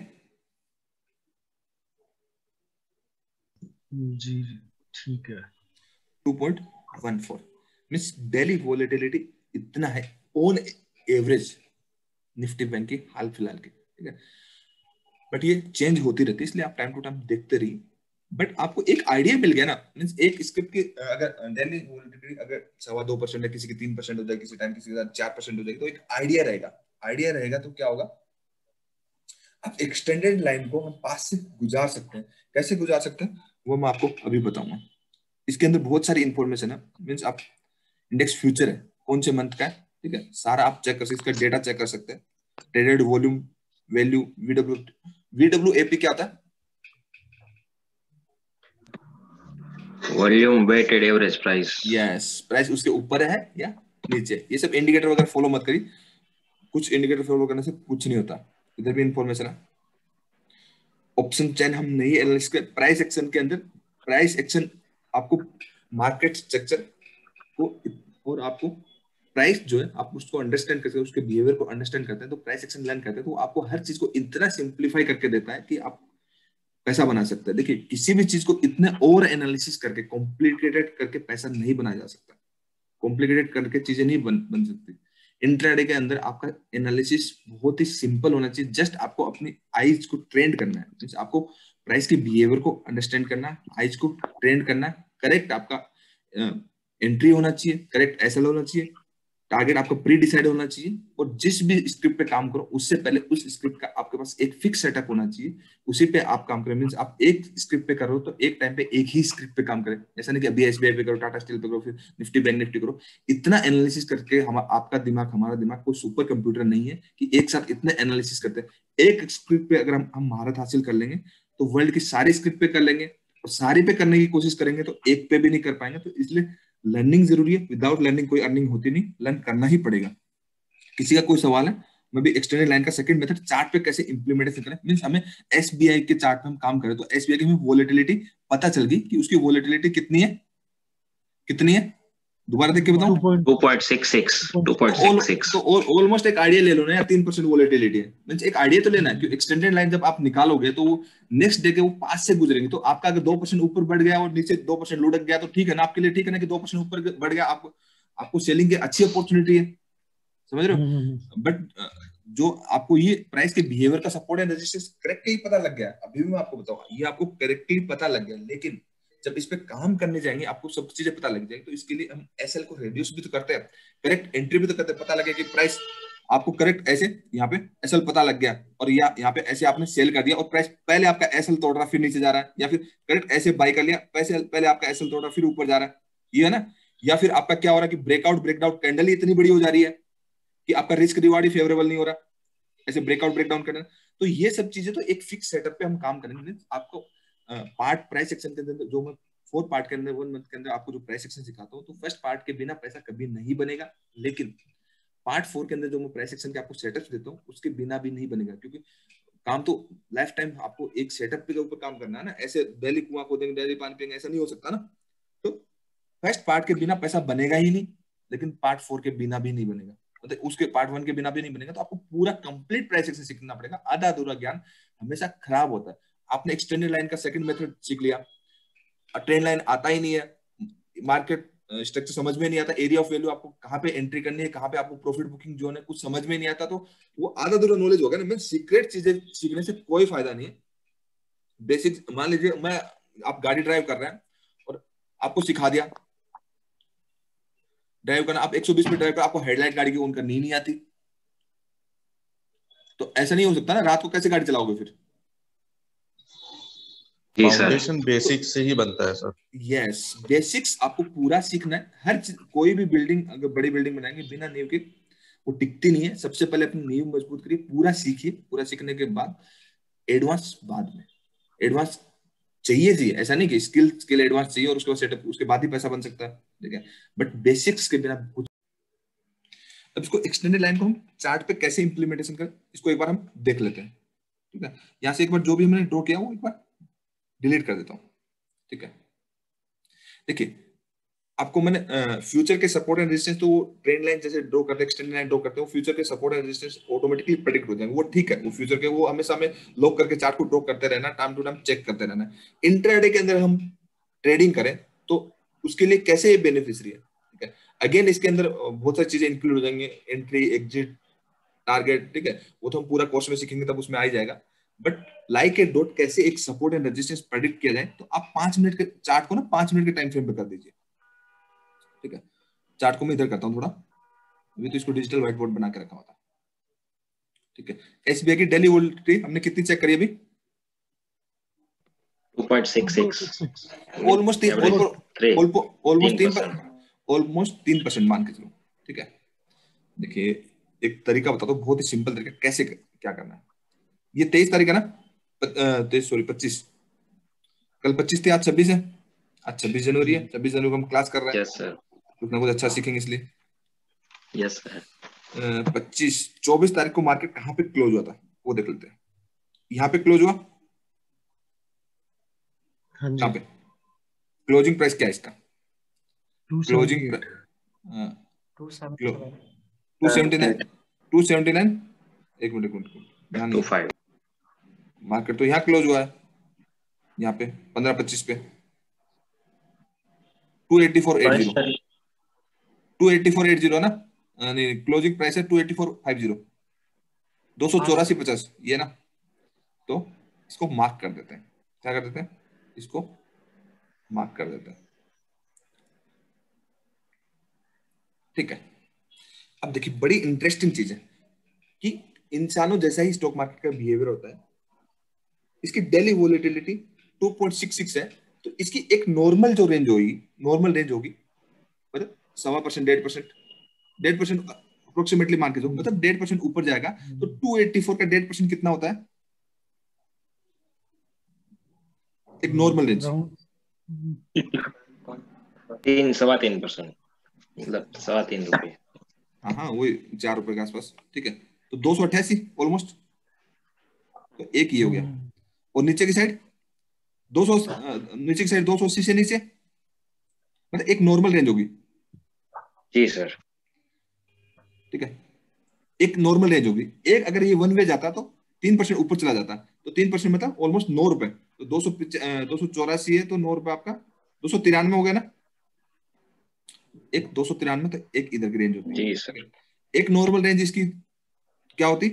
जी ठीक है। Two point one four means daily volatility इतना है ऑन एवरेज निफ्टी बैंक की हाल फिलहाल की, ठीक है। बट ये चेंज होती रहती है, इसलिए आप टाइम टू टाइम देखते रहिए। बट आपको एक आइडिया मिल गया ना, मींस एक स्क्रिप्ट की अगर डेली वोलेटिलिटी अगर सवा दो परसेंट है, किसी की तीन परसेंट हो जाए, किसी टाइम किसी के साथ चार परसेंट हो जाएगी, तो एक आइडिया रहेगा। आइडिया रहेगा तो क्या होगा, आप एक्सटेंडेड लाइन को हम पास से गुजार सकते हैं। कैसे गुजार सकते हैं वो मैं आपको अभी बताऊंगा। इसके अंदर बहुत सारी इंफॉर्मेशन है। मींस आप इंडेक्स फ्यूचर है, कौन से मंथ का है, ठीक है, सारा आप चेक कर सकते हैं, इसका डेटा चेक कर सकते हैं। Traded volume value, VW VWAP क्या होता है? Volume weighted average price. Yes, price उसके ऊपर है या नीचे। ये सब इंडिकेटर वगैरह फॉलो मत करिए, कुछ इंडिकेटर फॉलो करने से कुछ नहीं होता। इधर भी इंफॉर्मेशन है। ऑप्शन चेन हम नहीं एनालिसिस कर, प्राइस एक्शन के अंदर प्राइस एक्शन आपको मार्केट स्ट्रक्चर को और आपको प्राइस जो है आप उसको अंडरस्टैंड करते हैं, उसके बिहेवियर को अंडरस्टैंड करते हैं, तो प्राइस एक्शन लर्न करते हैं, तो आपको हर चीज को इतना सिंप्लीफाई करके देता है कि आप पैसा बना सकते हैं। देखिए किसी भी चीज को इतने ओवर एनालिसिस करके कॉम्प्लिकेटेड करके पैसा नहीं बनाया जा सकता, कॉम्प्लिकेटेड करके चीजें नहीं बन बन सकती। इंट्राडे के अंदर आपका एनालिसिस बहुत ही सिंपल होना चाहिए। जस्ट आपको अपनी आईज को ट्रेंड करना है, मींस आपको प्राइस के बिहेवियर को अंडरस्टैंड करना है, आईज को ट्रेंड करना है। करेक्ट आपका एंट्री होना चाहिए, करेक्ट एसएल होना चाहिए, टारगेट आपका प्री डिसाइड होना चाहिए, और जिस भी स्क्रिप्ट पे काम करो उससे पहले उस स्क्रिप्ट का आपके पास एक फिक्स सेटअप होना चाहिए, उसी पे आप काम करें। मींस आप एक स्क्रिप्ट पे कर रहे हो तो एक टाइम पे एक ही स्क्रिप्ट पे काम करें। ऐसा नहीं कि अभी एसबीआई पे करो, टाटा स्टील पे करो, फिर निफ्टी बैंक निफ्टी करो। इतना एनालिसिस करके हम आपका दिमाग, हमारा दिमाग कोई सुपर कंप्यूटर नहीं है कि एक साथ इतने एनालिसिस करते हैं। एक स्क्रिप्ट पे अगर हम हम महारत हासिल कर लेंगे तो वर्ल्ड की सारी स्क्रिप्ट पे कर लेंगे, और सारी पे करने की कोशिश करेंगे तो एक पे भी नहीं कर पाएंगे। तो इसलिए लर्निंग जरूरी है। विदाउट लर्निंग कोई अर्निंग होती नहीं, लर्न करना ही पड़ेगा। किसी का कोई सवाल है? मैं भी एक्सटेंडेड लाइन का सेकंड मेथड चार्ट पे कैसे इंप्लीमेंटेशन करें, मींस हमें एसबीआई के चार्ट पे हम काम करें तो एसबीआई की हमें वोलेटिलिटी पता चल गई कि उसकी वोलेटिलिटी कितनी है, कितनी है दोबारा देख के बताऊं, two point six six two point six six. तो ऑलमोस्ट एक आइडिया ले लो ना यार, तीन परसेंट वोलेटिलिटी है, मींस एक आइडिया तो लेना है कि एक्सटेंडेड लाइन जब आप निकालोगे तो नेक्स्ट डे के वो पास से गुजरेंगे। तो आपका अगर दो परसेंट ऊपर बढ़ गया और नीचे दो परसेंट लुढ़क गया तो ठीक है ना, आपके लिए ठीक है ना कि दो परसेंट ऊपर बढ़ गया, आपको आपको सेलिंग की अच्छी अपॉर्चुनिटी है, समझ रहे हो। बट जो आपको ये प्राइस के बिहेवियर का सपोर्ट एंड रेजिस्टेंस करेक्टली पता लग गया, अभी भी मैं आपको बताऊंगा, ये आपको करेक्टली पता लग गया, लेकिन जब इस पे काम करने जाएंगे आपको सब चीजें पता लग जाएगी। तो इसके लिए हम एसएल को रिड्यूस भी तो करते हैं, करेक्ट एंट्री भी तो करते हैं। पता लगे कि प्राइस आपको करेक्ट ऐसे यहाँ पे एसएल पता लग गया, और या यहाँ पे ऐसे आपने सेल कर दिया और प्राइस पहले आपका एसएल तोड़ रहा फिर नीचे जा रहा है, या फिर करेक्ट ऐसे बाई कर लिया, पैसे पहले आपका एसएल तोड़ रहा फिर ऊपर जा रहा है, ये है ना। या फिर आपका क्या हो रहा है कि ब्रेकआउट ब्रेकडाउन कैंडल ही इतनी बड़ी हो जा रही है कि आपका रिस्क रिवार्ड ही फेवरेबल नहीं हो रहा, ऐसे ब्रेकआउट ब्रेकडाउन करना। तो ये सब चीजें तो एक फिक्स सेटअप पे हम काम करेंगे। आपको पार्ट प्राइस सेक्शन के अंदर जो मैं फोर पार्ट के अंदर वन मंथ के अंदर आपको जो प्राइस सेक्शन सिखाता हूँ, तो फर्स्ट पार्ट के बिना पैसा कभी नहीं बनेगा, लेकिन पार्ट फोर के अंदर जो मैं प्राइस सेक्शन के आपको सेटअप देता हूँ उसके बिना भी नहीं बनेगा, क्योंकि काम तो लाइफ टाइम आपको एक सेटअप के ऊपर काम करना है ना, ऐसे डेली कुआं खोदेंगे डेली पानी पिएंगे ऐसा नहीं हो सकता ना। तो फर्स्ट पार्ट के बिना पैसा बनेगा ही नहीं, लेकिन पार्ट फोर के बिना भी नहीं बनेगा, मतलब उसके पार्ट वन के बिना भी नहीं बनेगा। तो आपको पूरा कंप्लीट प्राइस एक्शन सीखना पड़ेगा। आधा अधूरा ज्ञान हमेशा खराब होता है। आपने एक्सटेंडेड लाइन का सेकंड मेथड सीख लिया, ट्रेंड लाइन आता ही नहीं है, मार्केट स्ट्रक्चर समझ में नहीं आता, एरिया ऑफ वैल्यू आपको कहाँ पे एंट्री करनी है, कहाँ पे आपको प्रॉफिट बुकिंग जोन है, कुछ समझ में नहीं आता, तो वो आधा अधूरा नॉलेज होगा ना। मैं सीक्रेट चीजें सीखने से कोई फायदा नहीं है। बेसिक मान लीजिए मैं आप गाड़ी ड्राइव कर रहे हैं और आपको सिखा दिया ड्राइव करना, आप एक सौ बीस पे ड्राइव कर, आपको हेडलाइट गाड़ी की ऑन करनी ही नहीं आती, तो ऐसा नहीं हो सकता ना। रात को कैसे गाड़ी चलाओगे फिर? फाउंडेशन बेसिक से ही बनता है सर। यस, बेसिक्स आपको पूरा सीखना है। हर चीज, कोई भी बिल्डिंग अगर बड़ी बिल्डिंग बनाएंगे बिना नींव के वो टिकती नहीं है। सबसे पहले अपनी नींव मजबूत करिए, पूरा सीखिए, पूरा सीखने के बाद एडवांस बाद में। एडवांस चाहिए जी, ऐसा नहीं कि स्किल स्किल एडवांस चाहिए और उसके बाद सेटअप, उसके बाद ही पैसा बन सकता है, ठीक है, बट बेसिक्स के बिना कुछ। अब इसको एक्सटेंडेड लाइन को हम चार्ट पे कैसे इंप्लीमेंटेशन करें, इसको एक बार हम देख लेते हैं, ठीक है। यहाँ से एक बार जो भी हमने ड्रॉ किया वो एक बार डिलीट कर देता हूँ, ठीक है। देखिए आपको मैंने फ्यूचर के सपोर्ट एंड रेजिस्टेंस, तो वो ट्रेंड लाइन जैसे ड्रॉ करते हैं, एक्सटेंडेड लाइन ड्रॉ करते हैं, फ्यूचर के support and resistance automatically predict हो जाएंगे, वो ठीक है। वो फ्यूचर के वो हमेशा हमें लॉक करके चार्ट को ड्रॉ करते रहना, टाइम टू टाइम चेक करते रहना। इंट्राडे के अंदर हम ट्रेडिंग करें तो उसके लिए कैसे ये बेनिफिशियरी है, ठीक है। अगेन इसके अंदर बहुत सारी चीजें इंक्लूड हो जाएंगे, एंट्री एग्जिट टारगेट, ठीक है, वो तो हम पूरा कोर्स में सीखेंगे तब उसमें आ ही जाएगा। बट लाइक ए डॉट कैसे एक सपोर्ट एंड रेजिस्टेंस प्रेडिक्ट किया जाए, तो आप पांच मिनट के चार्ट को ना पांच मिनट के टाइम फ्रेम पे कर दीजिए, ठीक है। चार्ट को मैं इधर करता हूं थोड़ा, अभी तो इसको डिजिटल व्हाइट बोर्ड बना के रखा हुआ था, ठीक है। एसबीआई की डेली वोलेटिलिटी हमने कितनी चेक करी अभी? Two point six six, almost तीन, ऑलमोस्ट तीन ऑलमोस्ट तीन परसेंट मान के चलो, ठीक है। देखिए एक तरीका बता दो, बहुत ही सिंपल तरीका, कैसे क्या करना है। ये तेईस तारीख है ना, तेईस सॉरी पच्चीस, कल पच्चीस थी, आज छब्बीस है, आज छब्बीस जनवरी है, छब्बीस जनवरी को हम क्लास कर रहे हैं। यस सर, कुछ ना कुछ अच्छा सीखेंगे इसलिए। Yes sir. पच्चीस चौबीस तारीख को मार्केट कहाँ पे क्लोज हुआ था वो देख लेते हैं। यहाँ पे क्लोज हुआ, कहाँ पे क्लोजिंग प्राइस क्या है इसका? Closing two seventy nine, two seventy nine, एक मिनट एक मिनट टू फाइव। मार्केट तो यहाँ क्लोज हुआ है, यहाँ पे पंद्रह पच्चीस पे two eighty four eight zero, two eighty four eight zero ना, नहीं क्लोजिंग प्राइस है two eighty four five zero, दो सौ चौरासी पचास, ये ना। तो इसको मार्क कर देते हैं, क्या कर देते हैं, इसको मार्क कर देते हैं, ठीक है। अब देखिए बड़ी इंटरेस्टिंग चीज है कि इंसानों जैसा ही स्टॉक मार्केट का बिहेवियर होता है। इसकी daily volatility two point six six है, तो इसकी एक नॉर्मल जो रेंज होगी, नॉर्मल रेंज होगी मतलब सवा परसेंट डेढ़ परसेंट डेढ़ परसेंट अप्रोक्सीमेटली मान के जो, मतलब डेढ़ परसेंट ऊपर जाएगा तो टू एटी फोर का डेढ़ परसेंट कितना होता है? एक नॉर्मल रेंज तीन सवा तीन परसेंट, मतलब सवा तीन रुपए। हाँ हाँ वही चार रुपए के आसपास, ठीक है। तो दो सौ अट्ठासी ऑलमोस्ट, तो एक ही हो गया। और नीचे की साइड दो सौ, नीचे की साइड दो सौ अस्सी से नीचे, मतलब एक नॉर्मल रेंज होगी। जी सर, ठीक है, एक नॉर्मल रेंज होगी। एक अगर ये वन वे जाता तो तीन परसेंट ऊपर चला जाता, तो तीन परसेंट मतलब ऑलमोस्ट नौ रुपए, तो दो सौ दो सौ चौरासी है तो नौ रुपए आपका दो सौ तिरानवे हो गया ना। एक दो सौ तिरानवे, तो एक इधर की रेंज होती है। जी सर। एक नॉर्मल रेंज इसकी क्या होती?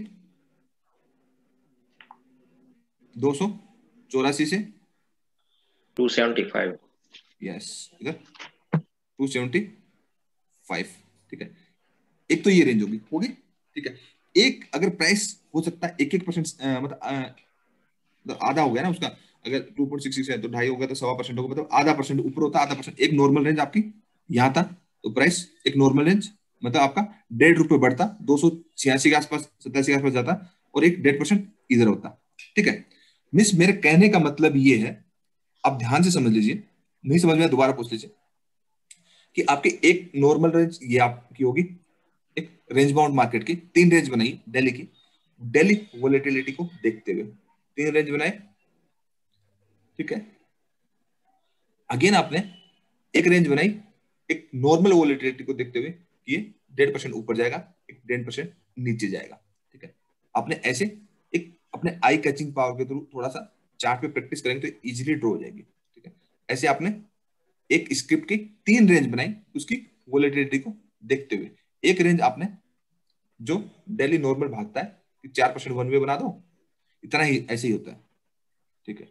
दो सौ चौरासी से टू सेवेंटी फाइव। यस, इधर टू सेवेंटी फाइव, ठीक है। एक तो ये रेंज होगी होगी ठीक है। एक अगर प्राइस हो सकता है एक एक परसेंट, मतलब आधा हो गया ना उसका, अगर टू पॉइंट सिक्स सिक्स है तो ढाई होगा तो सवा परसेंट होगा, मतलब आधा परसेंट ऊपर होता, आधा परसेंट। एक नॉर्मल रेंज आपकी यहाँ था, तो प्राइस एक नॉर्मल रेंज मतलब आपका डेढ़ रुपए बढ़ता, दो सौ छियासी के आसपास सतासी के आसपास जाता, और एक डेढ़ परसेंट इधर होता, ठीक है। मिस मेरे कहने का मतलब ये है, आप ध्यान से समझ लीजिए, नहीं समझ में दोबारा पूछ लीजिए, कि आपकी एक नॉर्मल रेंज ये आपकी होगी, एक रेंज बाउंड मार्केट की तीन रेंज बनाई डेली की, डेली वोलेटिलिटी को देखते हुए तीन रेंज बनाए, ठीक है। अगेन आपने एक रेंज बनाई एक नॉर्मल वोलेटिलिटी को देखते हुए कि ये डेढ़ परसेंट ऊपर जाएगा, एक डेढ़ परसेंट नीचे जाएगा, ठीक है। आपने ऐसे एक अपने आई कैचिंग पावर के थ्रू थोड़ा सा चार्ट पे प्रैक्टिस करेंगे तो इजीली ड्रॉ हो जाएगी, ठीक है। ऐसे आपने एक स्क्रिप्ट की तीन रेंज बनाई उसकी वोलेटिलिटी को देखते हुए। एक रेंज आपने जो डेली नॉर्मल भागता है कि चार परसेंट वन वे बना दो, इतना ही ऐसे ही होता है, ठीक है।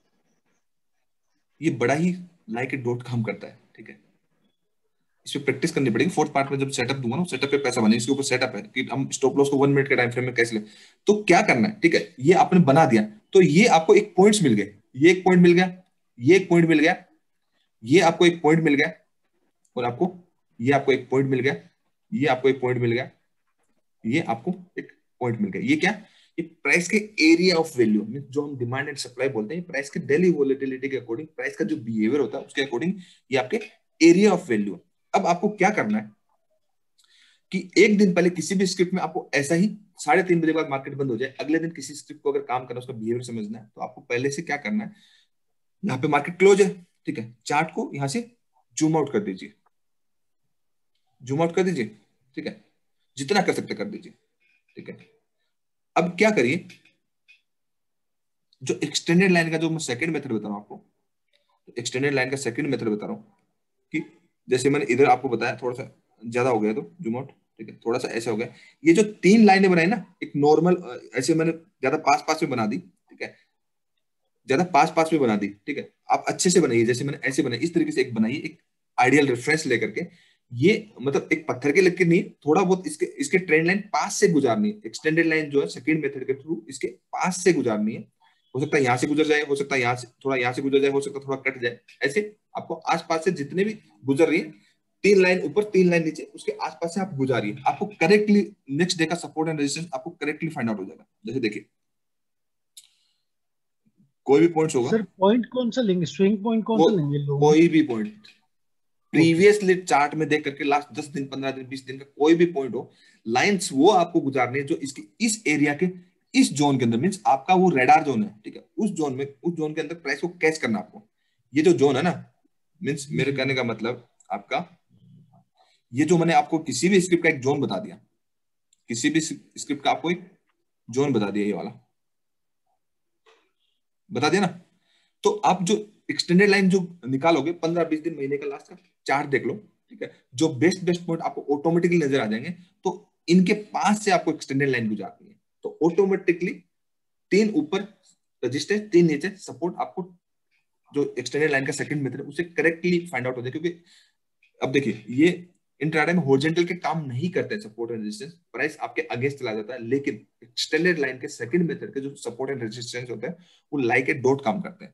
ये बड़ा ही लाइक ए डॉट काम करता है, ठीक है। इस पे प्रैक्टिस करनी पड़ेगी। फोर्थ पार्ट में जब सेटअप दूंगा ना, सेटअप पे पैसा बने, इसके ऊपर सेटअप है कि हम स्टॉप लॉस को वन मिनट के टाइम फ्रेम में कैसे ले। तो क्या करना है, ठीक है, ये आपने बना दिया तो ये आपको एक पॉइंट्स मिल गए, ये एक पॉइंट मिल गया, ये एक पॉइंट मिल गया, ये आपको एक पॉइंट मिल गया, और आपको ये आपको एक पॉइंट मिल गया, ये आपको एक पॉइंट मिल गया, ये आपको एक पॉइंट मिल गया। ये क्या, ये प्राइस के एरिया ऑफ वैल्यू, जो हम डिमांड एंड सप्लाई बोलते हैं, प्राइस के डेली वोलेटिलिटी के अकॉर्डिंग, प्राइस का जो बिहेवियर होता है उसके अकॉर्डिंग ये आपके एरिया ऑफ वैल्यू। अब आपको क्या करना है कि एक दिन पहले किसी भी स्क्रिप्ट में आपको ऐसा ही साढ़े तीन बजे के बाद मार्केट बंद हो जाए, अगले दिन किसी स्क्रिप्ट को अगर काम करना है, उसका बिहेवियर समझना है, तो आपको पहले से क्या करना है, यहाँ पे मार्केट क्लोज है, ठीक है, चार्ट को यहां से जूम आउट कर दीजिए, जूम आउट कर दीजिए, ठीक है, जितना कर सकते कर दीजिए, ठीक है। अब क्या करिए, जो एक्सटेंडेड लाइन का जो मैं सेकंड मेथड बता रहा हूं आपको, एक्सटेंडेड लाइन का सेकंड मेथड बता रहा हूं कि जैसे मैंने इधर आपको बताया, थोड़ा सा ज्यादा हो गया तो जूम आउट, ठीक है, थोड़ा सा ऐसा हो गया। ये जो तीन लाइनें बनाई ना, एक नॉर्मल ऐसे मैंने ज्यादा पास पास में बना दी, ठीक है, ज्यादा पास पास में बना दी, ठीक है। आप अच्छे से बनाइए, जैसे मैंने ऐसे बनाई, इस तरीके से एक बनाइए, एक आइडियल रेफरेंस लेकर के। ये मतलब एक पत्थर के लग के नहीं, थोड़ा बहुत इसके इसके ट्रेंड लाइन पास से गुजारनी है। एक्सटेंडेड लाइन जो है सेकंड मेथड के थ्रू इसके पास से गुजारनी है। हो सकता है यहां से गुजर जाए, हो सकता है यहाँ से थोड़ा यहाँ से गुजर जाए, हो सकता है थोड़ा कट जाए, ऐसे आपको आसपास से जितने भी गुजर रही है, तीन लाइन ऊपर तीन लाइन नीचे, उसके आसपास से आप गुजारिए, आपको करेक्टली नेक्स्ट डे का सपोर्ट एंड रेजिस्टेंस आपको करेक्टली फाइंड आउट हो जाएगा। जैसे देखिए कोई भी पॉइंट्स होगा सर, पॉइंट कौन सा लेंगे, स्विंग पॉइंट कौन सा लेंगे लोग? कोई भी पॉइंट प्रीवियसली चार्ट में देख करके लास्ट दस दिन पंद्रह दिन बीस दिन का कोई भी पॉइंट हो, लाइंस वो आपको गुजारनी है जो इसकी इस एरिया के इस जोन के अंदर, मींस आपका वो रेडार जोन है, ठीक है, उस जोन में उस जोन के अंदर प्राइस को कैच करना आपको। ये जो जोन है ना, मींस मेरे कहने का मतलब आपका ये जो मैंने आपको किसी भी स्क्रिप्ट का एक जोन बता दिया, किसी भी स्क्रिप्ट का आपको एक जोन बता दिया, ये वाला बता दिया ना, तो आप जो एक्सटेंडेड लाइन जो निकालोगे पंद्रह बीस दिन महीने का लास्ट का चार्ट देख लो, ठीक है, जो बेस्ट बेस्ट पॉइंट आपको ऑटोमेटिकली नजर आ जाएंगे, तो इनके पास से आपको एक्सटेंडेड लाइन गुजारनी है, तो ऑटोमेटिकली तीन ऊपर रजिस्टेंस तीन नीचे सपोर्ट, आपको जो एक्सटेंडेड लाइन का सेकंड मेथड है उसे करेक्टली फाइंड आउट हो जाए। क्योंकि अब देखिए ये इंट्राडे में हॉरिजॉन्टल के काम नहीं करते सपोर्ट एंड रेजिस्टेंस, प्राइस आपके अगेंस्ट चला जाता है, लेकिन एक्सटेंडेड लाइन के सेकंड मेथड के जो सपोर्ट एंड रेजिस्टेंस होते हैं वो लाइक ए डॉट काम करते हैं।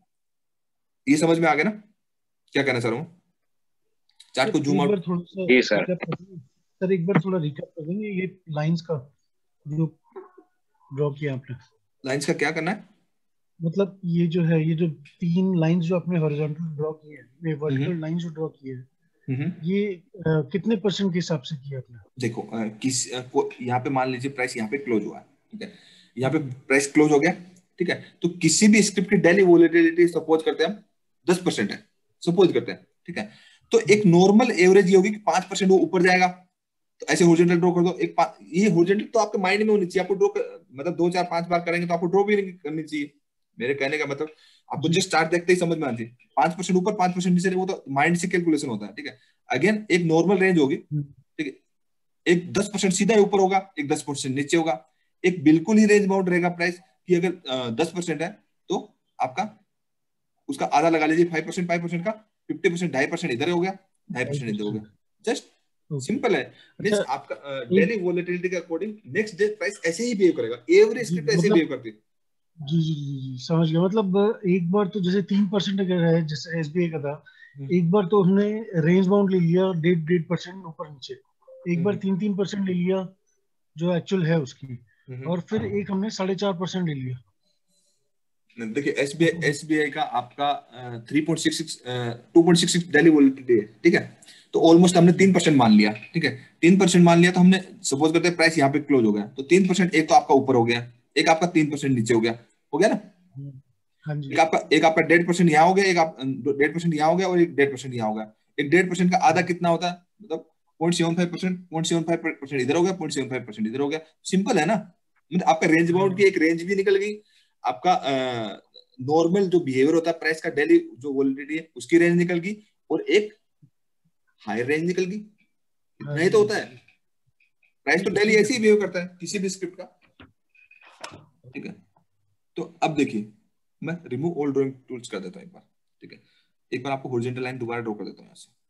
ये समझ में आ गया ना क्या कहना चाह रहा हूँ? चार्ट को जूम आउट थोड़ा सा जी सर। सर एक बार थोड़ा रिकैप कर देंगे ये लाइंस का जो ड्रॉ किया आपने। लाइंस का क्या करना है, मतलब ये जो है, ये जो तीन लाइंस जो आपने हॉरिजॉन्टल ड्रॉ किए हैं, ये वर्टिकल लाइंस जो ड्रॉ किए हैं, ये आ, कितने परसेंट के हिसाब से किया आपने? देखो आ, किस यहाँ पे मान लीजिए प्राइस यहाँ पे क्लोज हुआ है, ठीक है, यहाँ पे प्राइस क्लोज हो गया, ठीक है, तो किसी भी स्क्रिप्ट की डेली वोलेटिलिटी सपोज करते हैं हम दस परसेंट है, सपोज करते हैं, ठीक है, तो एक नॉर्मल एवरेज ये होगी कि पांच परसेंट वो ऊपर जाएगा, तो ऐसे हॉरिजॉन्टल ड्रॉ कर दो। एक ये हॉरिजॉन्टल तो आपके माइंड में होनी चाहिए, आपको ड्रॉ मतलब दो चार पांच बार करेंगे तो आपको ड्रॉ भी नहीं करनी चाहिए। मेरे कहने का मतलब आपको जस्ट चार्ट देखते ही समझ में आना चाहिए, पांच परसेंट ऊपर पांच परसेंट नीचे, वो तो माइंड से कैलकुलेशन होता है, ठीक है। अगेन एक नॉर्मल रेंज होगी, ठीक है, एक दस परसेंट सीधा ऊपर होगा, एक दस परसेंट नीचे होगा, एक बिल्कुल ही रेंज बाउंड रहेगा प्राइस कि अगर दस परसेंट है तो आपका उसका आधा लगा लीजिए, फाइव परसेंट फाइव परसेंट का फिफ्टी परसेंट ढाई परसेंट इधर हो गया, ढाई परसेंट इधर हो गया, जस्ट सिंपल है। मींस आपका डेली वोलेटिलिटी के अकॉर्डिंग नेक्स्ट डे प्राइस ऐसे ही बिहेव करेगा, एवरी स्क्रिप्ट ऐसे बिहेव करती है। जी जी जी समझ गया। मतलब एक बार तो जैसे तीन परसेंट अगर है, जैसे एसबीआई का था, एक बार तो हमने रेंज बाउंड ले लिया डेढ़ डेढ़ परसेंट ऊपर नीचे, एक बार तीन तीन परसेंट ले लिया जो एक्चुअल है उसकी, और फिर एक हमने साढ़े चार परसेंट ले लिया। देखिए एसबीआई एसबीआई का आपका three point six six two point six six daily volatility है, ठीक है। तो ऑलमोस्ट हमने तीन परसेंट मान लिया, ठीक है। तीन परसेंट मान लिया तो हमने सपोज करते हैं प्राइस यहाँ पे क्लोज हो गया, तो तीन परसेंट एक तो आपका ऊपर हो गया, एक आपका तीन परसेंट नीचे हो गया, हो गया ना। हाँ जी। एक आपका एक आपका डेढ़ परसेंट यहाँ हो गया, एक आप डेढ़ परसेंट यहाँ हो गया और एक डेढ़ परसेंट यहाँ हो गया। एक डेढ़ परसेंट का आधा कितना होता है, मतलब point seven five percent point seven five percent इधर हो गया, पॉइंट सेवन फाइव परसेंट इधर हो गया। सिंपल है ना, मतलब आपका रेंज बाउंड की एक रेंज भी निकल गई, आपका नॉर्मल जो बिहेवियर होता है प्राइस का डेली जो वॉलिडिटी है उसकी रेंज निकल गई, और एक हाई रेंज निकल गई। इतना ही तो होता है, प्राइस तो डेली ऐसे ही बिहेव करता है किसी भी स्क्रिप्ट का, ठीक है। तो अब देखिए मैं रिमूव ऑल ड्राइंग टूल्स कर देता हूं एक बार, ठीक है। एक बार आपको हॉरिजॉन्टल लाइन दोबारा ड्रॉ कर देता हूं यहां से,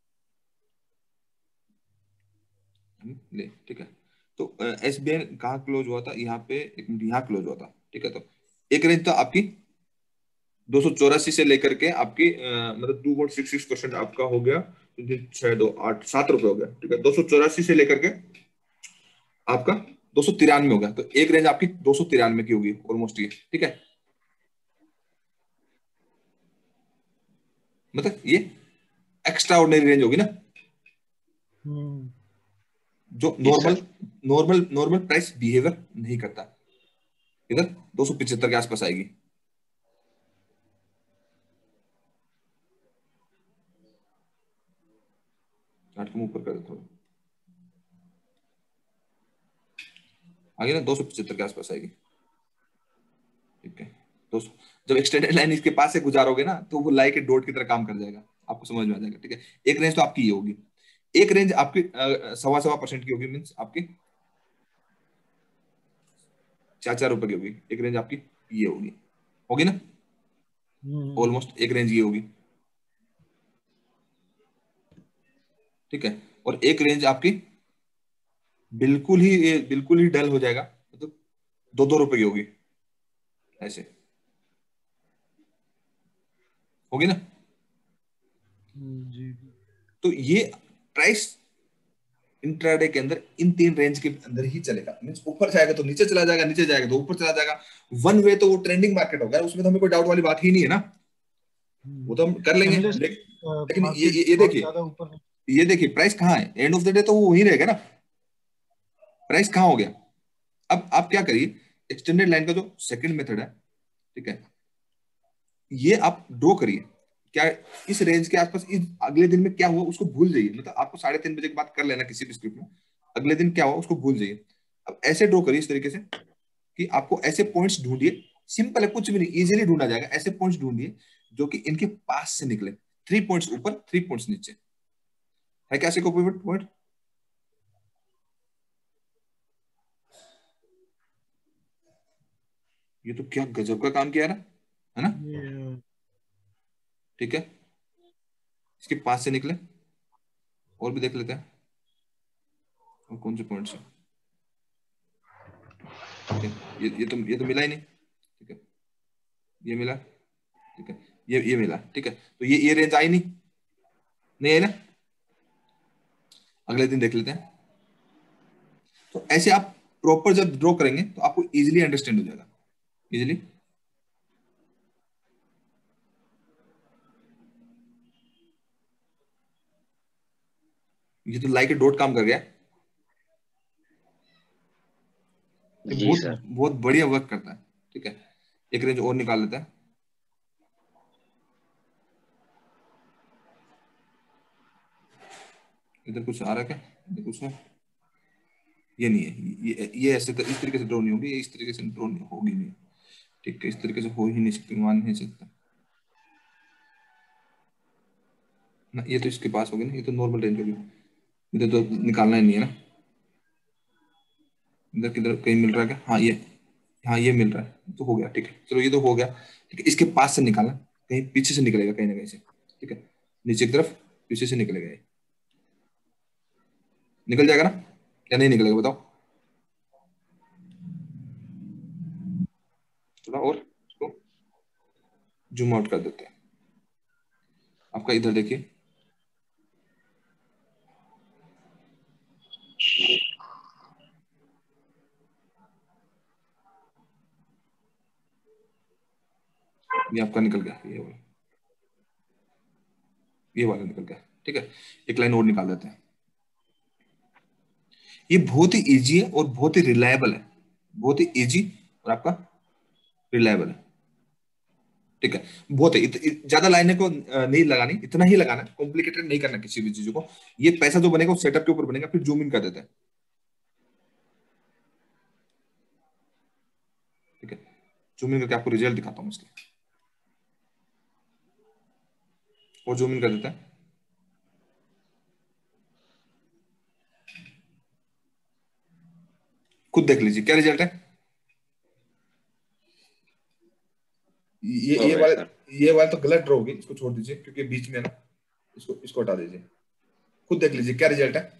ले, ठीक है। तो एसबीआई कहां क्लोज हुआ था, यहाँ पे एक मिनट, यहाँ क्लोज हुआ था, ठीक है। तो एक रेंज था आपकी दो सौ चौरासी से लेकर के आपकी अ, मतलब two point six six percent आपका हो गया, छह दो आठ सात रुपए हो गया, ठीक है। दो सौ चौरासी से लेकर के आपका दो सौ तिरानवे हो गया, तो एक रेंज आपकी दो सौ तिरानवे की होगी ऑलमोस्ट ये, ठीक है। मतलब ये एक्स्ट्रा ऑर्डिनरी रेंज होगी ना, जो normal normal normal price behaviour नहीं करता, इधर दो सौ पिछहत्तर के आसपास आएगी। चार्ट को ऊपर कर देता हूं, आगे ना दो सौ पिछहत्तर के आसपास आएगी, ठीक है। दो सौ जब एक्सटेंडेड लाइन इसके पास से गुजारोगे ना तो वो लाइक के डॉट की तरह काम कर जाएगा, आपको समझ में आ जाएगा, ठीक है। एक रेंज तो आपकी ये होगी, एक रेंज आपकी सवा सवा परसेंट की होगी, मीन्स आपकी चार चार रुपए की होगी। एक रेंज आपकी ये होगी, होगी ना, ऑलमोस्ट एक रेंज ये होगी, ठीक है। और एक रेंज आपकी बिल्कुल ही बिल्कुल ही डल हो जाएगा, मतलब दो दो रुपए की होगी, ऐसे होगी ना। जी। तो ये प्राइस इंट्राडे के अंदर इन तीन रेंज के अंदर ही चलेगा, मींस ऊपर जाएगा तो नीचे चला जाएगा, नीचे जाएगा तो ऊपर चला जाएगा। वन वे तो वो ट्रेंडिंग मार्केट होगा, उसमें तो हमें कोई डाउट वाली बात ही नहीं है ना, वो तो हम कर लेंगे। लेकिन ये ये, ये देखिए ये देखिए प्राइस कहाँ है, एंड ऑफ द डे तो वो वहीं रहेगा ना, प्राइस कहाँ हो गया। अब आप क्या करिए, एक्सटेंडेड लाइन का जो सेकंड मेथड है, ठीक है, ये आप ड्रॉ करिए। क्या इस रेंज के आसपास इस अगले दिन में क्या हुआ उसको भूल जाइए, मतलब आपको साढ़े तीन बजे के बाद कर लेना किसी भी स्क्रिप्ट में, अगले दिन क्या हुआ उसको भूल जाइए। अब ऐसे ड्रॉ करिए इस तरीके से कि आपको ऐसे पॉइंट्स ढूंढिए, सिंपल है, कुछ भी नहीं, इजीली ढूंढा जाएगा। ऐसे पॉइंट्स ढूंढिए जो कि इनके पास से निकले, थ्री पॉइंट्स ऊपर थ्री पॉइंट्स नीचे, है क्या ऐसे को पिवट पॉइंट। ये तो क्या गजब का काम किया है ना, ठीक है। इसके पास से निकले, और भी देख लेते हैं और कौन से पॉइंट्स है। ये ये तो ये तो मिला ही नहीं, ठीक है, ये मिला, ठीक है, ये ये मिला, ठीक है। तो ये ये रेंज आई नहीं, नहीं आई ना, अगले दिन देख लेते हैं। तो ऐसे आप प्रॉपर जब ड्रॉ करेंगे तो आपको इजीली अंडरस्टैंड हो जाएगा, इजीली। ये तो लाइक ए डॉट काम कर गया, ये बहुत बहुत बढ़िया वर्क करता है, ठीक है। एक रेंज और निकाल लेते हैं, इधर कुछ आ रहा है क्या, इधर कुछ है, ये नहीं है, ये ये ऐसे इस तरीके से ड्रॉ नहीं होगी, इस तरीके से ड्रॉ नहीं होगी नहीं, ठीक है, इस तरीके से हो ही नहीं सकती, मान नहीं सकता ना। ये तो इसके पास होगी ना, ये तो नॉर्मल रेंज होगी, इधर तो निकालना ही नहीं है ना। इधर किधर कहीं मिल रहा है क्या, हाँ ये, हाँ ये मिल रहा है, तो हो गया, ठीक है। चलो ये तो हो गया, ठीक है। इसके पास से निकालना, कहीं पीछे से निकलेगा कहीं ना कहीं से, ठीक है, नीचे की तरफ पीछे से निकलेगा, ये निकल जाएगा ना या नहीं निकलेगा बताओ थोड़ा, और इसको जूम आउट कर देते हैं। आपका इधर देखिए, ये आपका निकल गया, ये वाला ये वाला निकल गया, ठीक है। एक लाइन और निकाल देते हैं। ये बहुत ही इजी है और बहुत ही रिलायबल है, बहुत ही इजी और आपका रिलायबल है, ठीक है। बहुत है, इत, इत, ज्यादा लाइनें को नहीं लगानी, इतना ही लगाना, कॉम्प्लिकेटेड नहीं करना किसी भी चीजों को। ये पैसा जो बनेगा वो सेटअप के ऊपर बनेगा। फिर जूम इन कर देते हैं, ठीक है। जूम इन करके आपको रिजल्ट दिखाता हूं इसके, और जूम इन कर देते हैं। खुद देख लीजिए क्या रिजल्ट है। ये ये वाला ये वाला तो गलत ड्रॉ होगी, इसको छोड़ दीजिए क्योंकि बीच में ना, इसको इसको हटा दीजिए। खुद देख लीजिए क्या रिजल्ट है।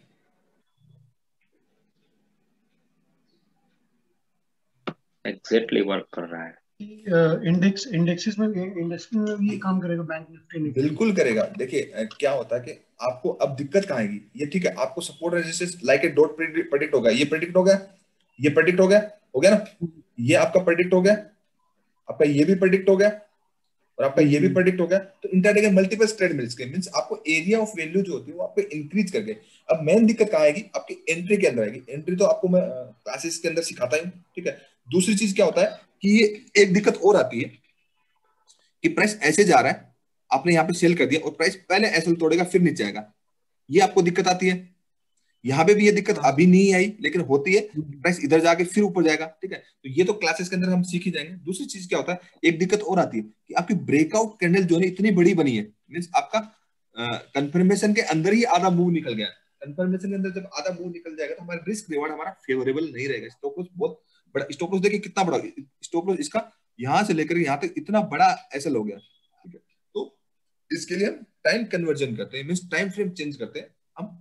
एग्जैक्टली वर्क कर रहा है। इंडेक्स इंडेक्सेस में इंडेक्स में भी काम करेगा बैंक निफ्टी? बिल्कुल करेगा। देखिए क्या होता है कि आपको अब दिक्कत कहाँ आएगी, ये ठीक है, आपको support resistance like a dot predict हो गया, ये प्रेडिक्ट हो गया, ये प्रेडिक्ट हो गया, हो गया ना, ये आपका प्रेडिक्ट हो गया, आपका ये भी प्रेडिक्ट हो गया, और आपका ये भी प्रेडिक्ट हो गया। तो इंट्राडे के मल्टीपल ट्रेड मिल्स के मींस आपको एरिया ऑफ वैल्यू जो होती है वो आपको इंक्रीज कर गई। अब मेन दिक्कत कहाँ आएगी, आपकी एंट्री के अंदर आएगी। एंट्री तो आपको मैं क्लासेस के अंदर सिखाता ही हूँ, ठीक है। दूसरी चीज क्या होता है कि ये एक दिक्कत और आती है कि प्राइस ऐसे जा रहा है, आपने यहाँ पे सेल कर दिया और प्राइस पहले ऐसे तोड़ेगा फिर नीचे आएगा, ये आपको दिक्कत आती है। यहाँ पे भी ये दिक्कत अभी नहीं आई लेकिन होती है, प्राइस इधर जाके फिर ऊपर जाएगा, ठीक है। तो ये तो क्लासेस के अंदर हम सीख ही जाएंगे। दूसरी चीज क्या होता है, एक दिक्कत और आती है कि आपकी ब्रेकआउट कैंडल जो है इतनी बड़ी बनी है, मींस आपका कंफर्मेशन के अंदर ही आधा मूव निकल गया। कंफर्मेशन के अंदर जब आधा मूव निकल जाएगा तो हमारा रिस्क रिवार्ड हमारा फेवरेबल नहीं रहेगा। स्टॉप लॉस बहुत बड़ा, स्टॉप लॉस देखिए कितना बड़ा स्टॉप लॉस, इसका यहां से लेकर यहाँ तक इतना बड़ा एसएल हो गया, ठीक है। तो इसके लिए हम टाइम कन्वर्जन करते हैं, मींस टाइम फ्रेम चेंज करते हैं। हम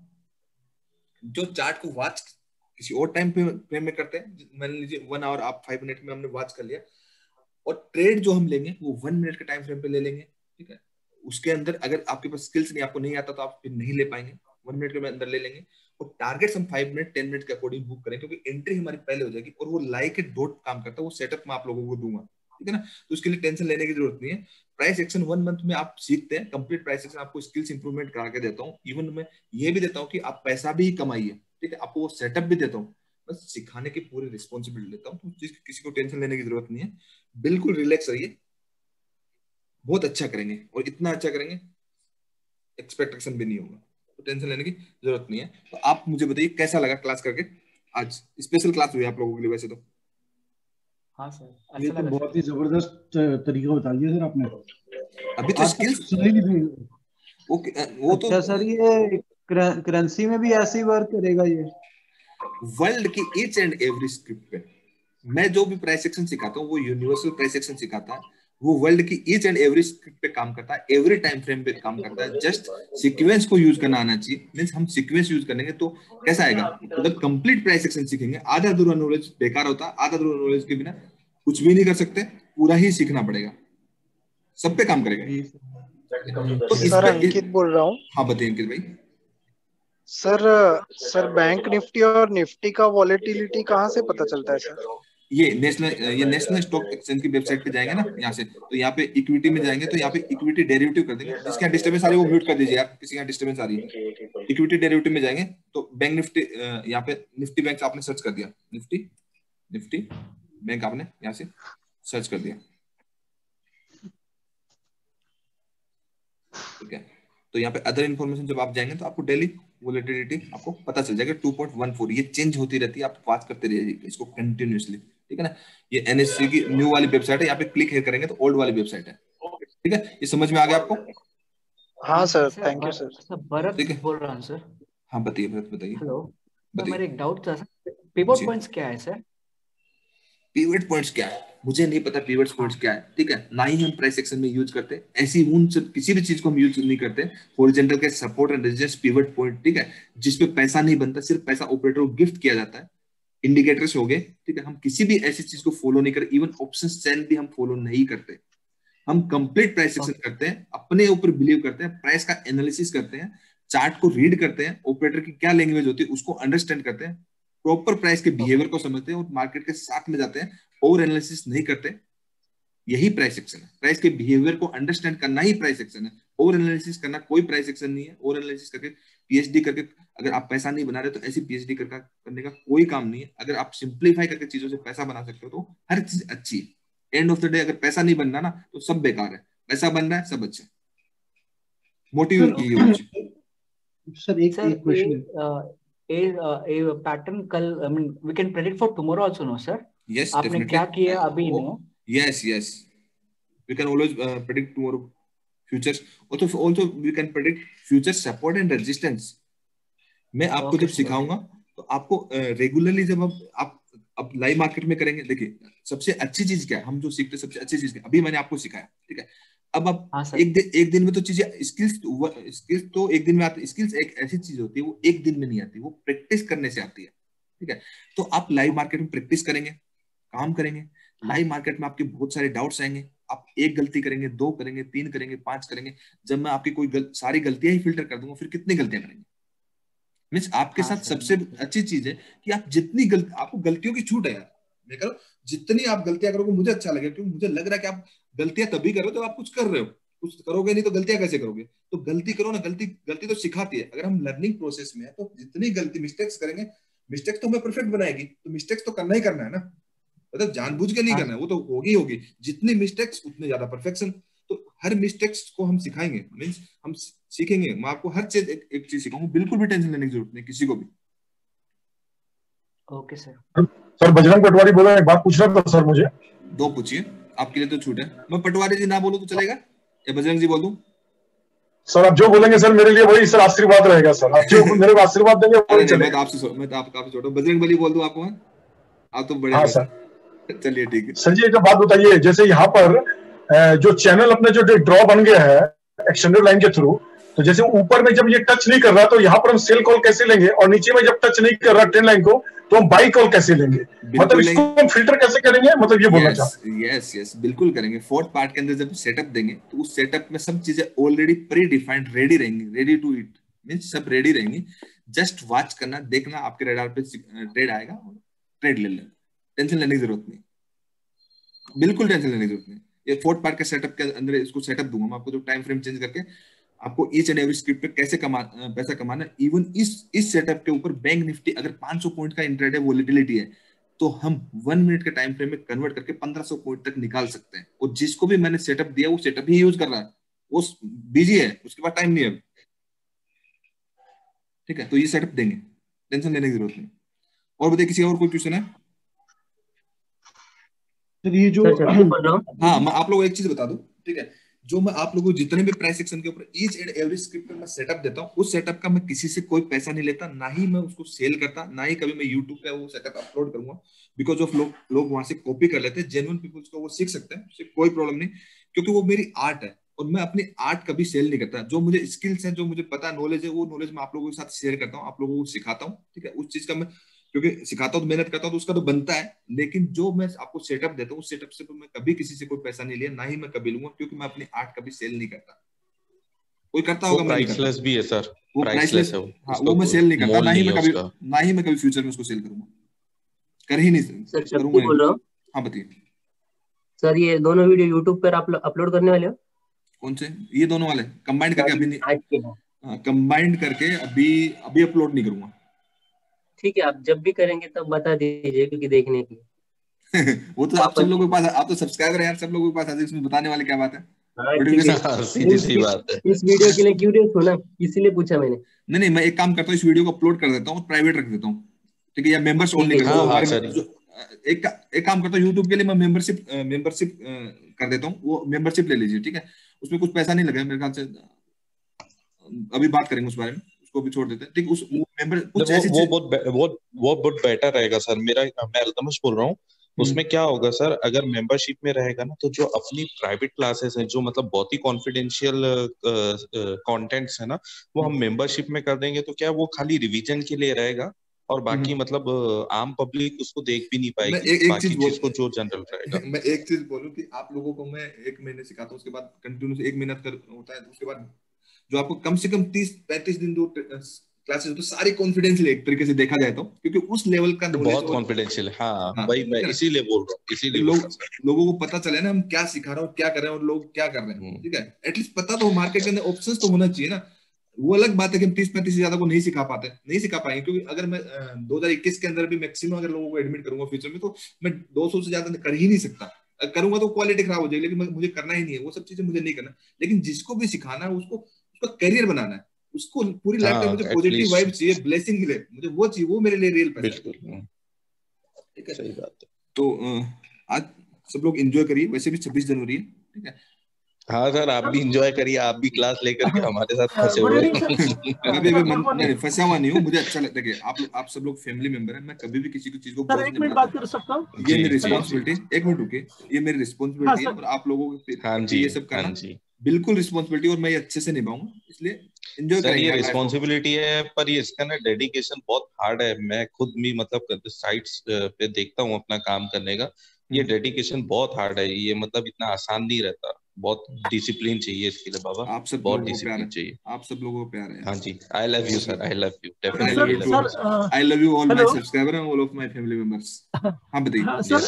जो चार्ट को वॉच किसी और टाइम फ्रेम में करते हैं, मान लीजिए वन आवर, आप फाइव मिनट में हमने वॉच कर लिया, और ट्रेड जो हम लेंगे वो वन मिनट के टाइम फ्रेम पे ले लेंगे, ठीक है। उसके अंदर अगर आपके पास स्किल्स नहीं, आपको नहीं आता तो आप फिर नहीं ले पाएंगे, वन मिनट के अंदर ले लेंगे। और टारगेट्स हम फाइव मिनट टेन मिनट के अकॉर्डिंग बुक करें, क्योंकि एंट्री हमारी पहले हो जाएगी और वो लाइक ए डॉट काम करता है। वो सेटअप मैं आप लोगों को दूंगा, ठीक है ना। तो उसके लिए टेंशन लेने की जरूरत नहीं है। प्राइस एक्शन वन मंथ में आप सीखते हैं, कंप्लीट प्राइस एक्शन आपको स्किल्स इंप्रूवमेंट करा के देता हूँ। इवन मैं ये भी देता हूँ कि आप पैसा भी कमाइए, ठीक है, आपको वो सेटअप भी देता हूँ, बस सिखाने की पूरी रिस्पॉन्सिबिलिटी लेता हूँ। तो चीज किसी को टेंशन लेने की जरूरत नहीं है, बिल्कुल रिलैक्स रहिए, बहुत अच्छा करेंगे और इतना अच्छा करेंगे एक्सपेक्टेशन भी नहीं होगा, तो टेंशन लेने की जरूरत नहीं है। तो आप मुझे बताइए कैसा लगा क्लास करके, आज स्पेशल क्लास हुई आप लोगों के लिए वैसे तो। हाँ सर, ये तो बहुत ही जबरदस्त तरीका बता दिया सर आपने। अभी तो स्किल्स ओके, वो तो अच्छा सर, ये करेंसी में भी ऐसे ही वर्क करेगा ये? वर्ल्ड की ईच एंड एवरी स्क्रिप्ट पे मैं जो भी प्राइस एक्शन सिखाता हूँ वो यूनिवर्सल प्राइस एक्शन सिखाता है। वो वर्ल्ड की ईच एंड एवरी स्क्रिप्ट पे काम करता है, एवरी टाइम फ्रेम पे काम करता है। जस्ट सीक्वेंस को यूज करना आना चाहिए। मींस हम सीक्वेंस यूज करेंगे तो कैसा आएगा, मतलब कंप्लीट प्राइस एक्शन सीखेंगे। आधा अधूरा नॉलेज बेकार होता है, आधा अधूरा नॉलेज के बिना कुछ भी नहीं कर सकते, पूरा ही सीखना पड़ेगा, सब पे काम करेगा। तो सर अंकित बोल रहा हूँ। हाँ बताइए अंकित भाई। सर सर बैंक निफ्टी और निफ्टी का वॉलेटिलिटी कहाँ से पता चलता है सर? ये नेशनल ये नेशनल स्टॉक एक्सचेंज की वेबसाइट पे जाएंगे ना यहाँ से, तो यहाँ पे इक्विटी में जाएंगे तो यहाँ पे इक्विटी डेरिवेटिव कर देंगे। जिसके यहाँ डिस्टर्बेंस आ रही है वो म्यूट कर दीजिए यार, किसी यहाँ डिस्टर्बेंस आ रही है। इक्विटी डेरिवेटिव में जाएंगे तो बैंक निफ्टी, यहाँ पे निफ्टी बैंक आपने सर्च कर दिया, निफ्टी निफ्टी बैंक आपने यहाँ से सर्च कर दिया, ठीक है। तो यहाँ पे अदर इन्फॉर्मेशन जब आप जाएंगे तो आपको डेली वोलेटिलिटी आपको पता चल जाएगा टू पॉइंट वन फोर। ये चेंज होती रहती है, आप वॉच करते रहिए इसको कंटिन्यूअसली, ठीक है ना। ये एनएससी की न्यू वाली वेबसाइट है, यहाँ पे क्लिक है करेंगे तो ओल्ड वाली वेबसाइट है, ठीक है। ये समझ में आ गया आपको? हाँ sir, thank you sir. Bharat बोल रहा हूँ सर। हाँ बताइए भरत, बताइए। हेलो, मेरा एक डाउट था सर, पिवट पॉइंट्स क्या है सर? पिवट पॉइंट्स क्या है मुझे नहीं पता, पिवट पॉइंट्स क्या है, ठीक है। ना ही हम प्राइस एक्शन में यूज करते, ऐसी उन किसी भी चीज को हम यूज नहीं करते। हॉरिजॉन्टल के support and resistance pivot point, ठीक है, जिसपे पैसा नहीं बनता, सिर्फ पैसा ऑपरेटर को गिफ्ट किया जाता है। इंडिकेटर्स हो गए, ठीक है। हम किसी भी ऐसी चीज को फॉलो नहीं करते, इवन ऑप्शन चैन भी हम फॉलो नहीं करते। हम कंप्लीट प्राइस एक्शन करते हैं, अपने ऊपर बिलीव करते हैं, प्राइस का एनालिसिस करते हैं, चार्ट को रीड करते हैं, ऑपरेटर की क्या लैंग्वेज होती है उसको अंडरस्टैंड करते हैं, प्रॉपर प्राइस के बिहेवियर को समझते हैं और मार्केट के साथ में जाते हैं, ओवर एनालिसिस नहीं करते। यही प्राइस एक्शन है। प्राइस के बिहेवियर को अंडरस्टैंड करना ही प्राइस एक्शन है। ओवर एनालिसिस करना कोई प्राइस एक्शन नहीं है। ओवर एनालिसिस करके पीएचडी करके अगर आप पैसा नहीं बना रहे तो ऐसी पीएचडी करके करने का कोई काम नहीं है। अगर आप सिंप्लीफाई करके चीजों से पैसा बना सकते हो तो हर चीज अच्छी है। एंड ऑफ द डे अगर पैसा नहीं बनना ना तो सब बेकार है, पैसा बन रहा है सब अच्छा है। मोटिव यही होना चाहिए। सर एक एक क्वेश्चन a a pattern कल I mean we can predict for tomorrow also no sir? Yes, आपने definitely. क्या किया अभी oh, no? Yes, yes. We can always uh, predict tomorrow futures. Also, also we can predict future support and resistance. मैं आपको Okay, जब सिखाऊंगा तो आपको रेगुलरली uh, जब आप आप अब लाइव मार्केट में करेंगे, देखिए सबसे अच्छी चीज क्या है, हम जो सीखते सबसे अच्छी चीज क्या, अभी मैंने आपको सिखाया, ठीक है। अब आप हाँ, एक दिन एक दिन में तो चीजें स्किल्स स्किल्स तो एक दिन में आती है। स्किल्स एक ऐसी चीज होती है वो एक दिन में नहीं आती, वो प्रैक्टिस करने से आती है, ठीक है। तो आप लाइव मार्केट में प्रैक्टिस करेंगे, काम करेंगे, लाइव मार्केट में आपके बहुत सारे डाउट्स आएंगे। आप एक गलती करेंगे, दो करेंगे, तीन करेंगे, पांच करेंगे। जब मैं आपकी कोई गल, सारी गलतियां ही फिल्टर कर दूंगा, फिर कितनी गलतियां करेंगे। मीन्स आपके हाँ, साथ सबसे अच्छी चीज है कि आप जितनी गलती, आपको गलतियों की छूट है यार। मैं कह रहा हूं जितनी आप गलतियां करोगे मुझे अच्छा लगेगा, क्योंकि मुझे लग रहा है कि आप गलतियां तभी करो जब आप कुछ कर रहे हो। कुछ करोगे नहीं तो गलतियां कैसे करोगे। तो गलती करो ना, गलती गलती तो सिखाती है। अगर हम लर्निंग प्रोसेस में है तो जितनी गलती मिस्टेक्स करेंगे, मिस्टेक्स तो हमें परफेक्ट बनाएगी, तो मिस्टेक्स तो करना ही करना है ना, मतलब जानबूझ के नहीं करना है, वो तो होगी होगी। जितनी मिस्टेक्स उतने ज्यादा परफेक्शन। तो हर मिस्टेक्स को हम सिखाएंगे, मीन्स हम सीखेंगे। मैं आपको हर चीज एक, एक चीज सिखाऊंगा, बिल्कुल भी टेंशन लेने की जरूरत नहीं किसी को भी। Okay sir. Sir Bajrang Patwari बोला, एक बात पूछना था सर मुझे। दो पूछिए, आपके लिए तो छूट है। मैं पटवारी जी ना बोलूं तो चलेगा या बजरंग जी बोल दूं? सर आप जो बोलेंगे सर मेरे लिए वही सर आशीर्वाद रहेगा सर। आप जो मेरे को आशीर्वाद देंगे वही चलेगा। मैं तो आपसे मैं तो आप काफी छोटा हूं। बजरंग बली बोल दूं आपको मैं? आप तो बड़े। हाँ सर। चलिए ठीक है सर जी एक बात बताइए, जैसे यहाँ पर जो चैनल अपने जो ड्रॉ बन गया है एक्सटेंडेड लाइन के थ्रू, तो जैसे ऊपर में जब ये टच नहीं कर रहा तो यहाँ पर हम सेल कॉल कैसे लेंगे, और नीचे में जब टच नहीं कर रहा ट्रेंड लाइन को तो हम बाई कॉल कैसे लेंगे, मतलब इसको हम फिल्टर कैसे करेंगे, मतलब ये बोलना चाहते हैं। यस यस बिल्कुल करेंगे। फोर्थ पार्ट के अंदर जब सेटअप देंगे तो उस सेटअप में सब चीजें ऑलरेडी प्री डिफाइंड रेडी रहेंगी, रेडी टू इट, मींस सब रेडी रहेंगी। जस्ट वॉच करना, देखना, आपके रडार पे ट्रेड आएगा, ट्रेड ले लेना, टेंशन लेने की जरूरत नहीं, बिल्कुल टेंशन लेने की जरूरत नहीं। ये फोर्थ पार्ट के सेटअप के अंदर इसको सेटअप दूंगा मैं आपको, जो टाइम फ्रेम चेंज करके आपको ईच एंड एवरी स्क्रिप्ट पे कैसे कमा पैसा कमाना। इवन इस इस सेटअप के ऊपर बैंक निफ्टी अगर पाँच सौ पॉइंट का इंट्राडे वोलेटिलिटी है तो हम वन मिनट के टाइम फ्रेम में कन्वर्ट करके पंद्रह सौ पॉइंट तक निकाल सकते हैं। और जिसको भी मैंने सेटअप दिया वो सेटअप ही यूज कर रहा है, वो बिजी है, उसके पास टाइम नहीं है, ठीक है। तो ये सेटअप देंगे, टेंशन लेने की जरूरत नहीं। और बताइए किसी और कोई क्वेश्चन है? ये जो हाँ मैं आप लोगों को एक चीज बता दूं, ठीक है, जो मैं आप लोगों को जितने भी प्राइस सेक्शन के ऊपर ईच एंड एवरी स्क्रिप्ट में मैं सेटअप देता हूँ, उस सेटअप का मैं किसी से कोई पैसा नहीं लेता, ना ही मैं उसको सेल करता, ना ही कभी मैं यूट्यूब पे वो सेटअप अपलोड करूंगा। बिकॉज ऑफ लोग लोग वहां से कॉपी कर लेते हैं, जेन्युइन पीपल्स को वो सीख सकते हैं, उससे कोई प्रॉब्लम नहीं, क्योंकि वो मेरी आर्ट है और मैं अपनी आर्ट कभी सेल नहीं करता। जो मुझे स्किल्स है, जो मुझे पता नॉलेज है, वो नॉलेज मैं आप लोगों के साथ शेयर करता हूँ, आप लोगों को सिखाता हूँ, ठीक है। उस चीज का मैं क्योंकि सिखाता हूँ, मेहनत करता हूँ, तो उसका तो बनता है। लेकिन जो मैं आपको सेटअप देता हूँ, उस सेटअप से तो मैं कभी किसी से कोई पैसा नहीं लिया, ना ही मैं कभी लूंगा, क्योंकि मैं अपनी आर्ट कभी सेल नहीं करता। कोई करता होगा, मैं नहीं करता। प्राइसलेस भी है सर, वो प्राइसलेस है, हाँ, वो मैं सेल नहीं करता, ना ही मैं कभी ना ही मैं कभी फ्यूचर में उसको सेल करूंगा, कर ही नहीं सर। शक्ति बोल रहा हूँ। हाँ बताइए सर, ये दोनों वीडियो यूट्यूब पर आप अपलोड करने वाले हो? कौन से? ये दोनों वाले कंबाइंड करके अभी नहीं, कंबाइंड करके अभी अभी अपलोड नहीं करूंगा। ठीक है, आप जब भी करेंगे तब बता दीजिए, क्योंकि देखने के लिए वो तो आप सब लोगों के पास, आप तो सब्सक्राइबर यार, सब लोगों के पास, इसमें बताने वाले क्या बात है? सीधी सी बात है। इस वीडियो के लिए क्यूरियस हो ना, इसीलिए पूछा मैंने। नहीं नहीं, मैं एक काम करता हूँ, इस वीडियो को अपलोड कर देता हूँ, प्राइवेट रख देता हूँ, ठीक है, या मेंबर्स ओनली कर देता हूँ। एक एक काम करता हूँ, यूट्यूब के लिए मैं मेंबरशिप मेंबरशिप कर देता हूँ, वो मेंबरशिप ले लीजिए, ठीक है। उसमें कुछ पैसा नहीं लगेगा मेरे ख्याल से, अभी बात करेंगे उस बारे में, उसको भी छोड़ देते हैं, ठीक। उस मेंबर कुछ ऐसी वो बहुत वो वो बहुत बेटर रहेगा सर। मेरा मैं अल्तमश बोल रहा हूँ, उसमें क्या होगा सर, अगर मेंबरशिप में रहेगा ना, तो जो अपनी प्राइवेट क्लासेस हैं, जो मतलब बहुत ही कॉन्फिडेंशियल कंटेंट्स है ना, वो हम मेंबरशिप में कर देंगे, तो क्या वो खाली रिवीजन के लिए रहेगा, और बाकी मतलब आम पब्लिक उसको देख भी नहीं पाएगी। एक, एक बाकी चीज चीज को जो जनरल रहेगा। मैं एक चीज बोलूं कि आप लोगों को मैं एक महीने सिखाता हूँ, उसके बाद कंटिन्यूस एक महीना कर होता है, उसके बाद जो आपको कम से कम तीस पैंतीस दिन जो क्लासेस तो सारी कॉन्फिडेंशियल एक तरीके से देखा जाए तो, क्योंकि उस लेवल का नॉलेज बहुत कॉन्फिडेंशियल है। हाँ, हाँ, भाई मैं इसीलिए बोल रहा हूँ, इसीलिए लोग लोगों को पता चले ना हम क्या सिखा रहे हैं और क्या कर रहे हैं और लोग क्या कर रहे हैं, ठीक है। एटलीस्ट पता तो मार्केट के अंदर ऑप्शंस तो होना चाहिए ना। वो अलग बात है कि हम तीस पैंतीस से ज्यादा को नहीं सिखा पाते, नहीं सिखा पाएंगे, क्योंकि अगर मैं दो हजार इक्कीस के अंदर भी मैक्सिमम अगर लोगों को एडमिट करूंगा फ्यूचर में, तो मैं दो सौ से ज्यादा कर ही नहीं सकता। करूंगा तो क्वालिटी खराब हो जाएगी, लेकिन मुझे करना ही नहीं है वो सब चीजें, मुझे नहीं करना। लेकिन जिसको भी सिखाना है उसको उसका करियर बनाना है, उसको पूरी लाइफ टाइम मुझे पॉजिटिव वाइब चाहिए, ब्लेसिंग मिले मुझे, वो चाहिए, वो मेरे लिए रियल पैसा है। ठीक है, सही बात है। तो आज सब लोग एंजॉय करिए, वैसे भी छब्बीस जनवरी है, ठीक है। हाँ सर, आप भी एंजॉय करिए, आप भी क्लास लेकर के हमारे साथ फंसे हुए हैं। अभी भी मैं फंसा हुआ नहीं हूँ, मुझे अच्छा लगता है। आप आप सब लोग फैमिली मेंबर हैं, मैं कभी भी किसी की चीज को सर एक मिनट बात कर सकता हूँ? ये मेरी रिस्पॉन्सिबिलिटी, एक मिनट रुकिए, ये मेरी रिस्पॉन्सिबिलिटी है और आप लोगों को ये सब करना बिल्कुल रिस्पॉन्सिबिलिटी, और मैं ये अच्छे से निभाऊंगा, इसलिए एंजॉय करेंगे। ये रिस्पॉन्सिबिलिटी है, पर ये इसका ना डेडिकेशन बहुत हार्ड है। मैं खुद भी मतलब साइट्स पे देखता हूँ अपना काम करने का, ये डेडिकेशन बहुत हार्ड है। ये मतलब इतना आसान नहीं रहता, बहुत डिसिप्लिन चाहिए इसके लिए बाबा। आप सब बहुत डिसिप्लिन चाहिए। आप सब लोगों को प्यार है। हाँ जी, I love you sir, I love you definitely. I love you all my subscriber and all of my family members. हाँ बताइए सर।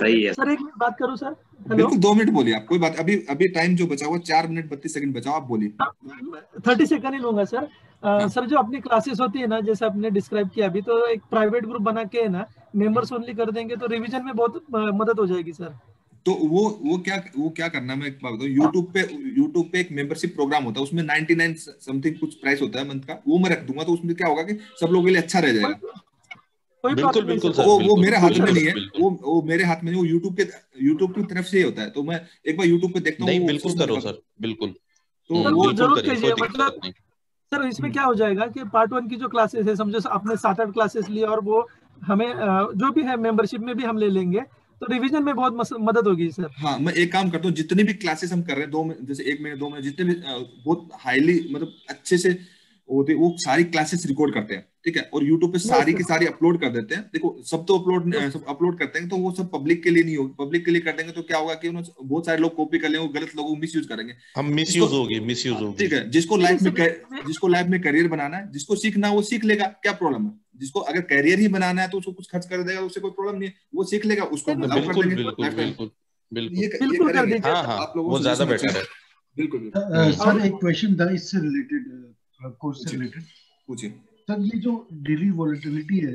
सर एक मिनट बात करूं सर? बिल्कुल, दो मिनट बोलिए आप, कोई बात। अभी अभी टाइम जो बचा हुआ चार मिनट बत्तीस सेकंड बचा, आप बोलिए। थर्टी सेकंड ही लूंगा सर। Uh, सर जो अपनी क्लासेस होती है ना, जैसे आपने डिस्क्राइब किया अभी, तो एक प्राइवेट ग्रुप बना के ना मेंबर्स ओनली कर देंगे तो रिवीजन में बहुत मदद हो जाएगी सर। तो वो वो क्या वो क्या करना, मैं एक बात बताऊं, यूट्यूब पे यूट्यूब पे एक मेंबरशिप प्रोग्राम होता है, उसमें निन्यानवे समथिंग कुछ प्राइस होता है मंथ का, वो मैं रख दूंगा, तो उसमें क्या होगा कि सब लोगों के लिए अच्छा रह जाएगा। बिल्कुल बिल्कुल सर, वो वो मेरे हाथ में नहीं है, वो वो मेरे हाथ में नहीं, वो यूट्यूब के यूट्यूब की तरफ से ही होता है। तो मैं एक बार यूट्यूब पे देखता हूँ। नहीं बिल्कुल करो सर, बिल्कुल। तो वो जरूर कीजिए। मतलब सर इसमें क्या हो जाएगा कि पार्ट वन की जो क्लासेस है, समझो आपने सात आठ क्लासेस लिए और वो हमें जो भी है मेंबरशिप में भी हम ले लेंगे, तो रिवीजन में बहुत मदद होगी सर। हाँ, मैं एक काम करता हूँ, जितनी भी क्लासेस हम कर रहे हैं, दो जैसे एक महीने दो महीने जितने भी बहुत हाईली मतलब अच्छे से होते, वो सारी क्लासेस रिकॉर्ड करते हैं, ठीक है, और यूट्यूब पे सारी की सारी अपलोड कर देते हैं। देखो सब तो अपलोड सब अपलोड करते हैं, तो वो सब पब्लिक के लिए नहीं होगी। पब्लिक के लिए कर देंगे तो क्या होगा कि बहुत सारे लोग कॉपी कर लेंगे, गलत लोगों को मिसयूज करेंगे, हम मिसयूज होगी मिसयूज होगी ठीक है। जिसको लाइफ में जिसको लाइफ में करियर बनाना है, जिसको सीखना है वो सीख लेगा, क्या प्रॉब्लम है। जिसको अगर करियर ही बनाना है तो उसको कुछ खर्च कर देगा, उससे कोई प्रॉब्लम नहीं है, वो सीख लेगा, उसको बिल्कुल बिल्कुल बिल्कुल बिल्कुल कर दीजिए आप लोगों को ज्यादा बेटर है। बिल्कुल सर एक क्वेश्चन था इससे रिलेटेड, कोर्स से रिलेटेड पूछिए सर। ये जो डेली वॉलेटिलिटी है,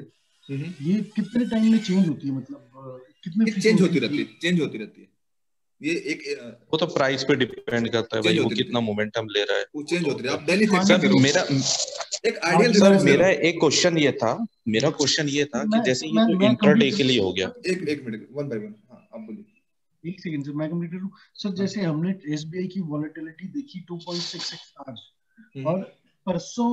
ये कितने टाइम में चेंज होती है? मतलब कितने चेंज होती रहती है चेंज होती रहती है ये एक वो तो प्राइस पे डिपेंड करता है भाई, वो कितना मोमेंटम ले रहा है, वो चेंज होती है। आप डेली सर मेरा एक आइडियल सर मेरा एक क्वेश्चन ये था मेरा क्वेश्चन ये था कि जैसे ये तो इंट्राडे के लिए हो गया। एक एक मिनट, वन बाय वन। हां आप बोलिए। एक सेकंड सर, मैं कंप्लीट करूं सर। जैसे हमने एसबीआई की वॉलेटिलिटी देखी two point six six hours, और परसों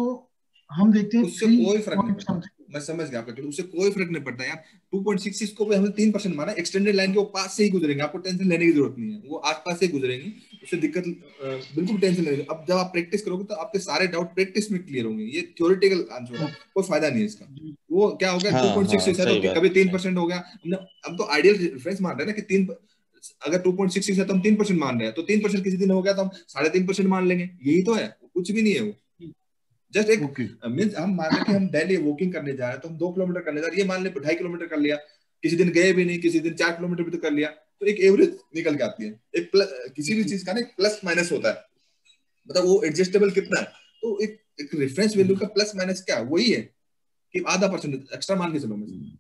हम देखते हैं उससे कोई फर्क नहीं पड़ता। मैं समझ गया आपका, उससे कोई फर्क नहीं पड़ता यार। टू पॉइंट सिक्स सिक्स को भी हमने तीन परसेंट माना, एक्सटेंडेड लाइन के पास से ही गुजरेंगे, आपको टेंशन लेने की जरूरत नहीं है, वो आसपास से गुजरेंगी, उससे दिक्कत बिल्कुल टेंशन लेने। अब जब आप प्रैक्टिस करोगे तो आपके सारे डाउट प्रैक्टिस में क्लियर होंगे। ये थ्योरेटिकल आंसर है, कोई फायदा नहीं है इसका। वो क्या हो गया, टू पॉइंट सिक्स सिक्स है तो कभी तीन परसेंट हो गया, हमने हम तो आइडियल रेफरेंस मान रहे हैं ना कि तीन, अगर टू पॉइंट सिक्स सिक्स है तो हम तीन परसेंट मान रहे हैं, तो तीन परसेंट किसी दिन हो गया तो हम साढ़े तीन परसेंट मान लेंगे, यही तो है, कुछ भी नहीं है। वो जस्ट एक मींस हम मान लें कि हम डेली वॉकिंग करने जा रहे हैं, तो हम दो किलोमीटर करने जा रहे हैं, ये मान लें ढाई किलोमीटर कर लिया, किसी दिन गए भी नहीं, किसी दिन चार किलोमीटर भी तो कर लिया, तो एक एवरेज निकल के आती है। एक प्लस, किसी भी चीज का ना एक प्लस माइनस होता है, मतलब वो एडजस्टेबल कितना है, तो एक एक रेफरेंस वैल्यू का प्लस माइनस क्या वही है कि आधा परसेंट एक्स्ट्रा मान के चलो। मैं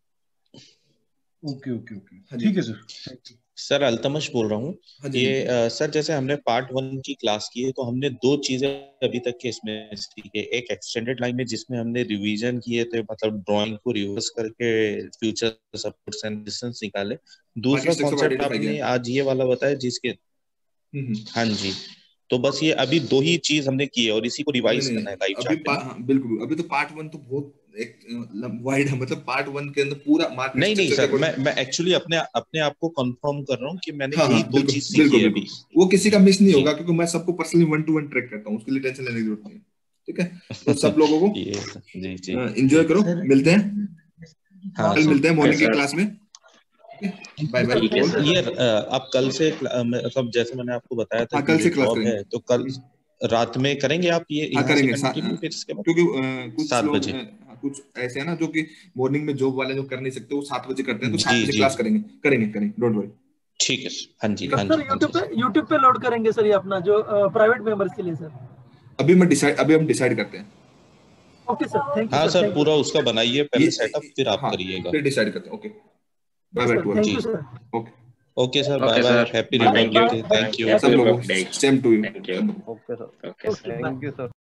ओके ओके ओके ठीक है सर। सर अल्तमश बोल रहा हूँ। ये आ, सर जैसे हमने पार्ट वन की क्लास की है तो हमने दो चीजें अभी तक के इसमें सीखे। एक एक्सटेंडेड लाइन में जिसमें हमने रिवीजन किए थे, मतलब ड्राइंग को रिवर्स करके फ्यूचर सपोर्ट्स एंड डिस्टेंस निकाले। दूसरा कॉन्सेप्ट आपने आज ये वाला बताया जिसके, हाँ जी, तो बस ये अभी दो ही चीज हमने की है और इसी को रिवाइज करना है लाइव चैट में। बिल्कुल, अभी तो पार्ट वन तो बहुत एक वाइड है, मतलब पार्ट वन के अंदर पूरा मार्केट नहीं नहीं सर, मैं मैं एक्चुअली अपने अपने आप को कंफर्म कर रहा हूँ कि मैंने यही दो चीज सीखी है अभी। वो किसी का मिस नहीं होगा क्योंकि मैं सबको personally one to one track करता हूँ, उसके लिए टेंशन लेने की जरूरत नहीं है, ठीक है। तो सब लोगों को जी जी एंजॉय करो, मिलते हैं कल, मिलते हैं मॉर्निंग की क्लास में, बाय बाय। ये अब कल से मतलब जैसे मैंने आपको बताया था कल से क्लास है तो कल रात में करेंगे आप ये? हाँ करेंगे, फिर इसके बाद क्योंकि uh, कुछ सात लोग बजे uh, कुछ ऐसे है ना जो कि मॉर्निंग में जॉब वाले जो कर नहीं सकते वो सात बजे करते हैं, तो सात जी बजे जी क्लास करेंगे करेंगे करेंगे डोंट वरी। ठीक है सर। हाँ जी हाँ सर जी हाँ यूट्यूब जी पे यूट्यूब पे लोड करेंगे सर ये अपना जो प्राइवेट मेंबर्स के लिए सर? अभी मैं डिसाइड अभी हम डिसाइड करते हैं। ओके सर, थैंक यू हाँ सर, सर thank you. पूरा उसका बनाइए पहले ये सेटअप, फिर आप हाँ करिएगा। फिर डिसाइड करते हैं। Okay bye Yes, bye sir. टू Thank जी you, sir. Okay okay sir, okay bye bye, sir, happy bye Bye. Republic Bye. Day, thank you. सब हैप्पी लोगों republic day. Same to you. Thank you. Okay sir, Okay, bye. Thank you sir.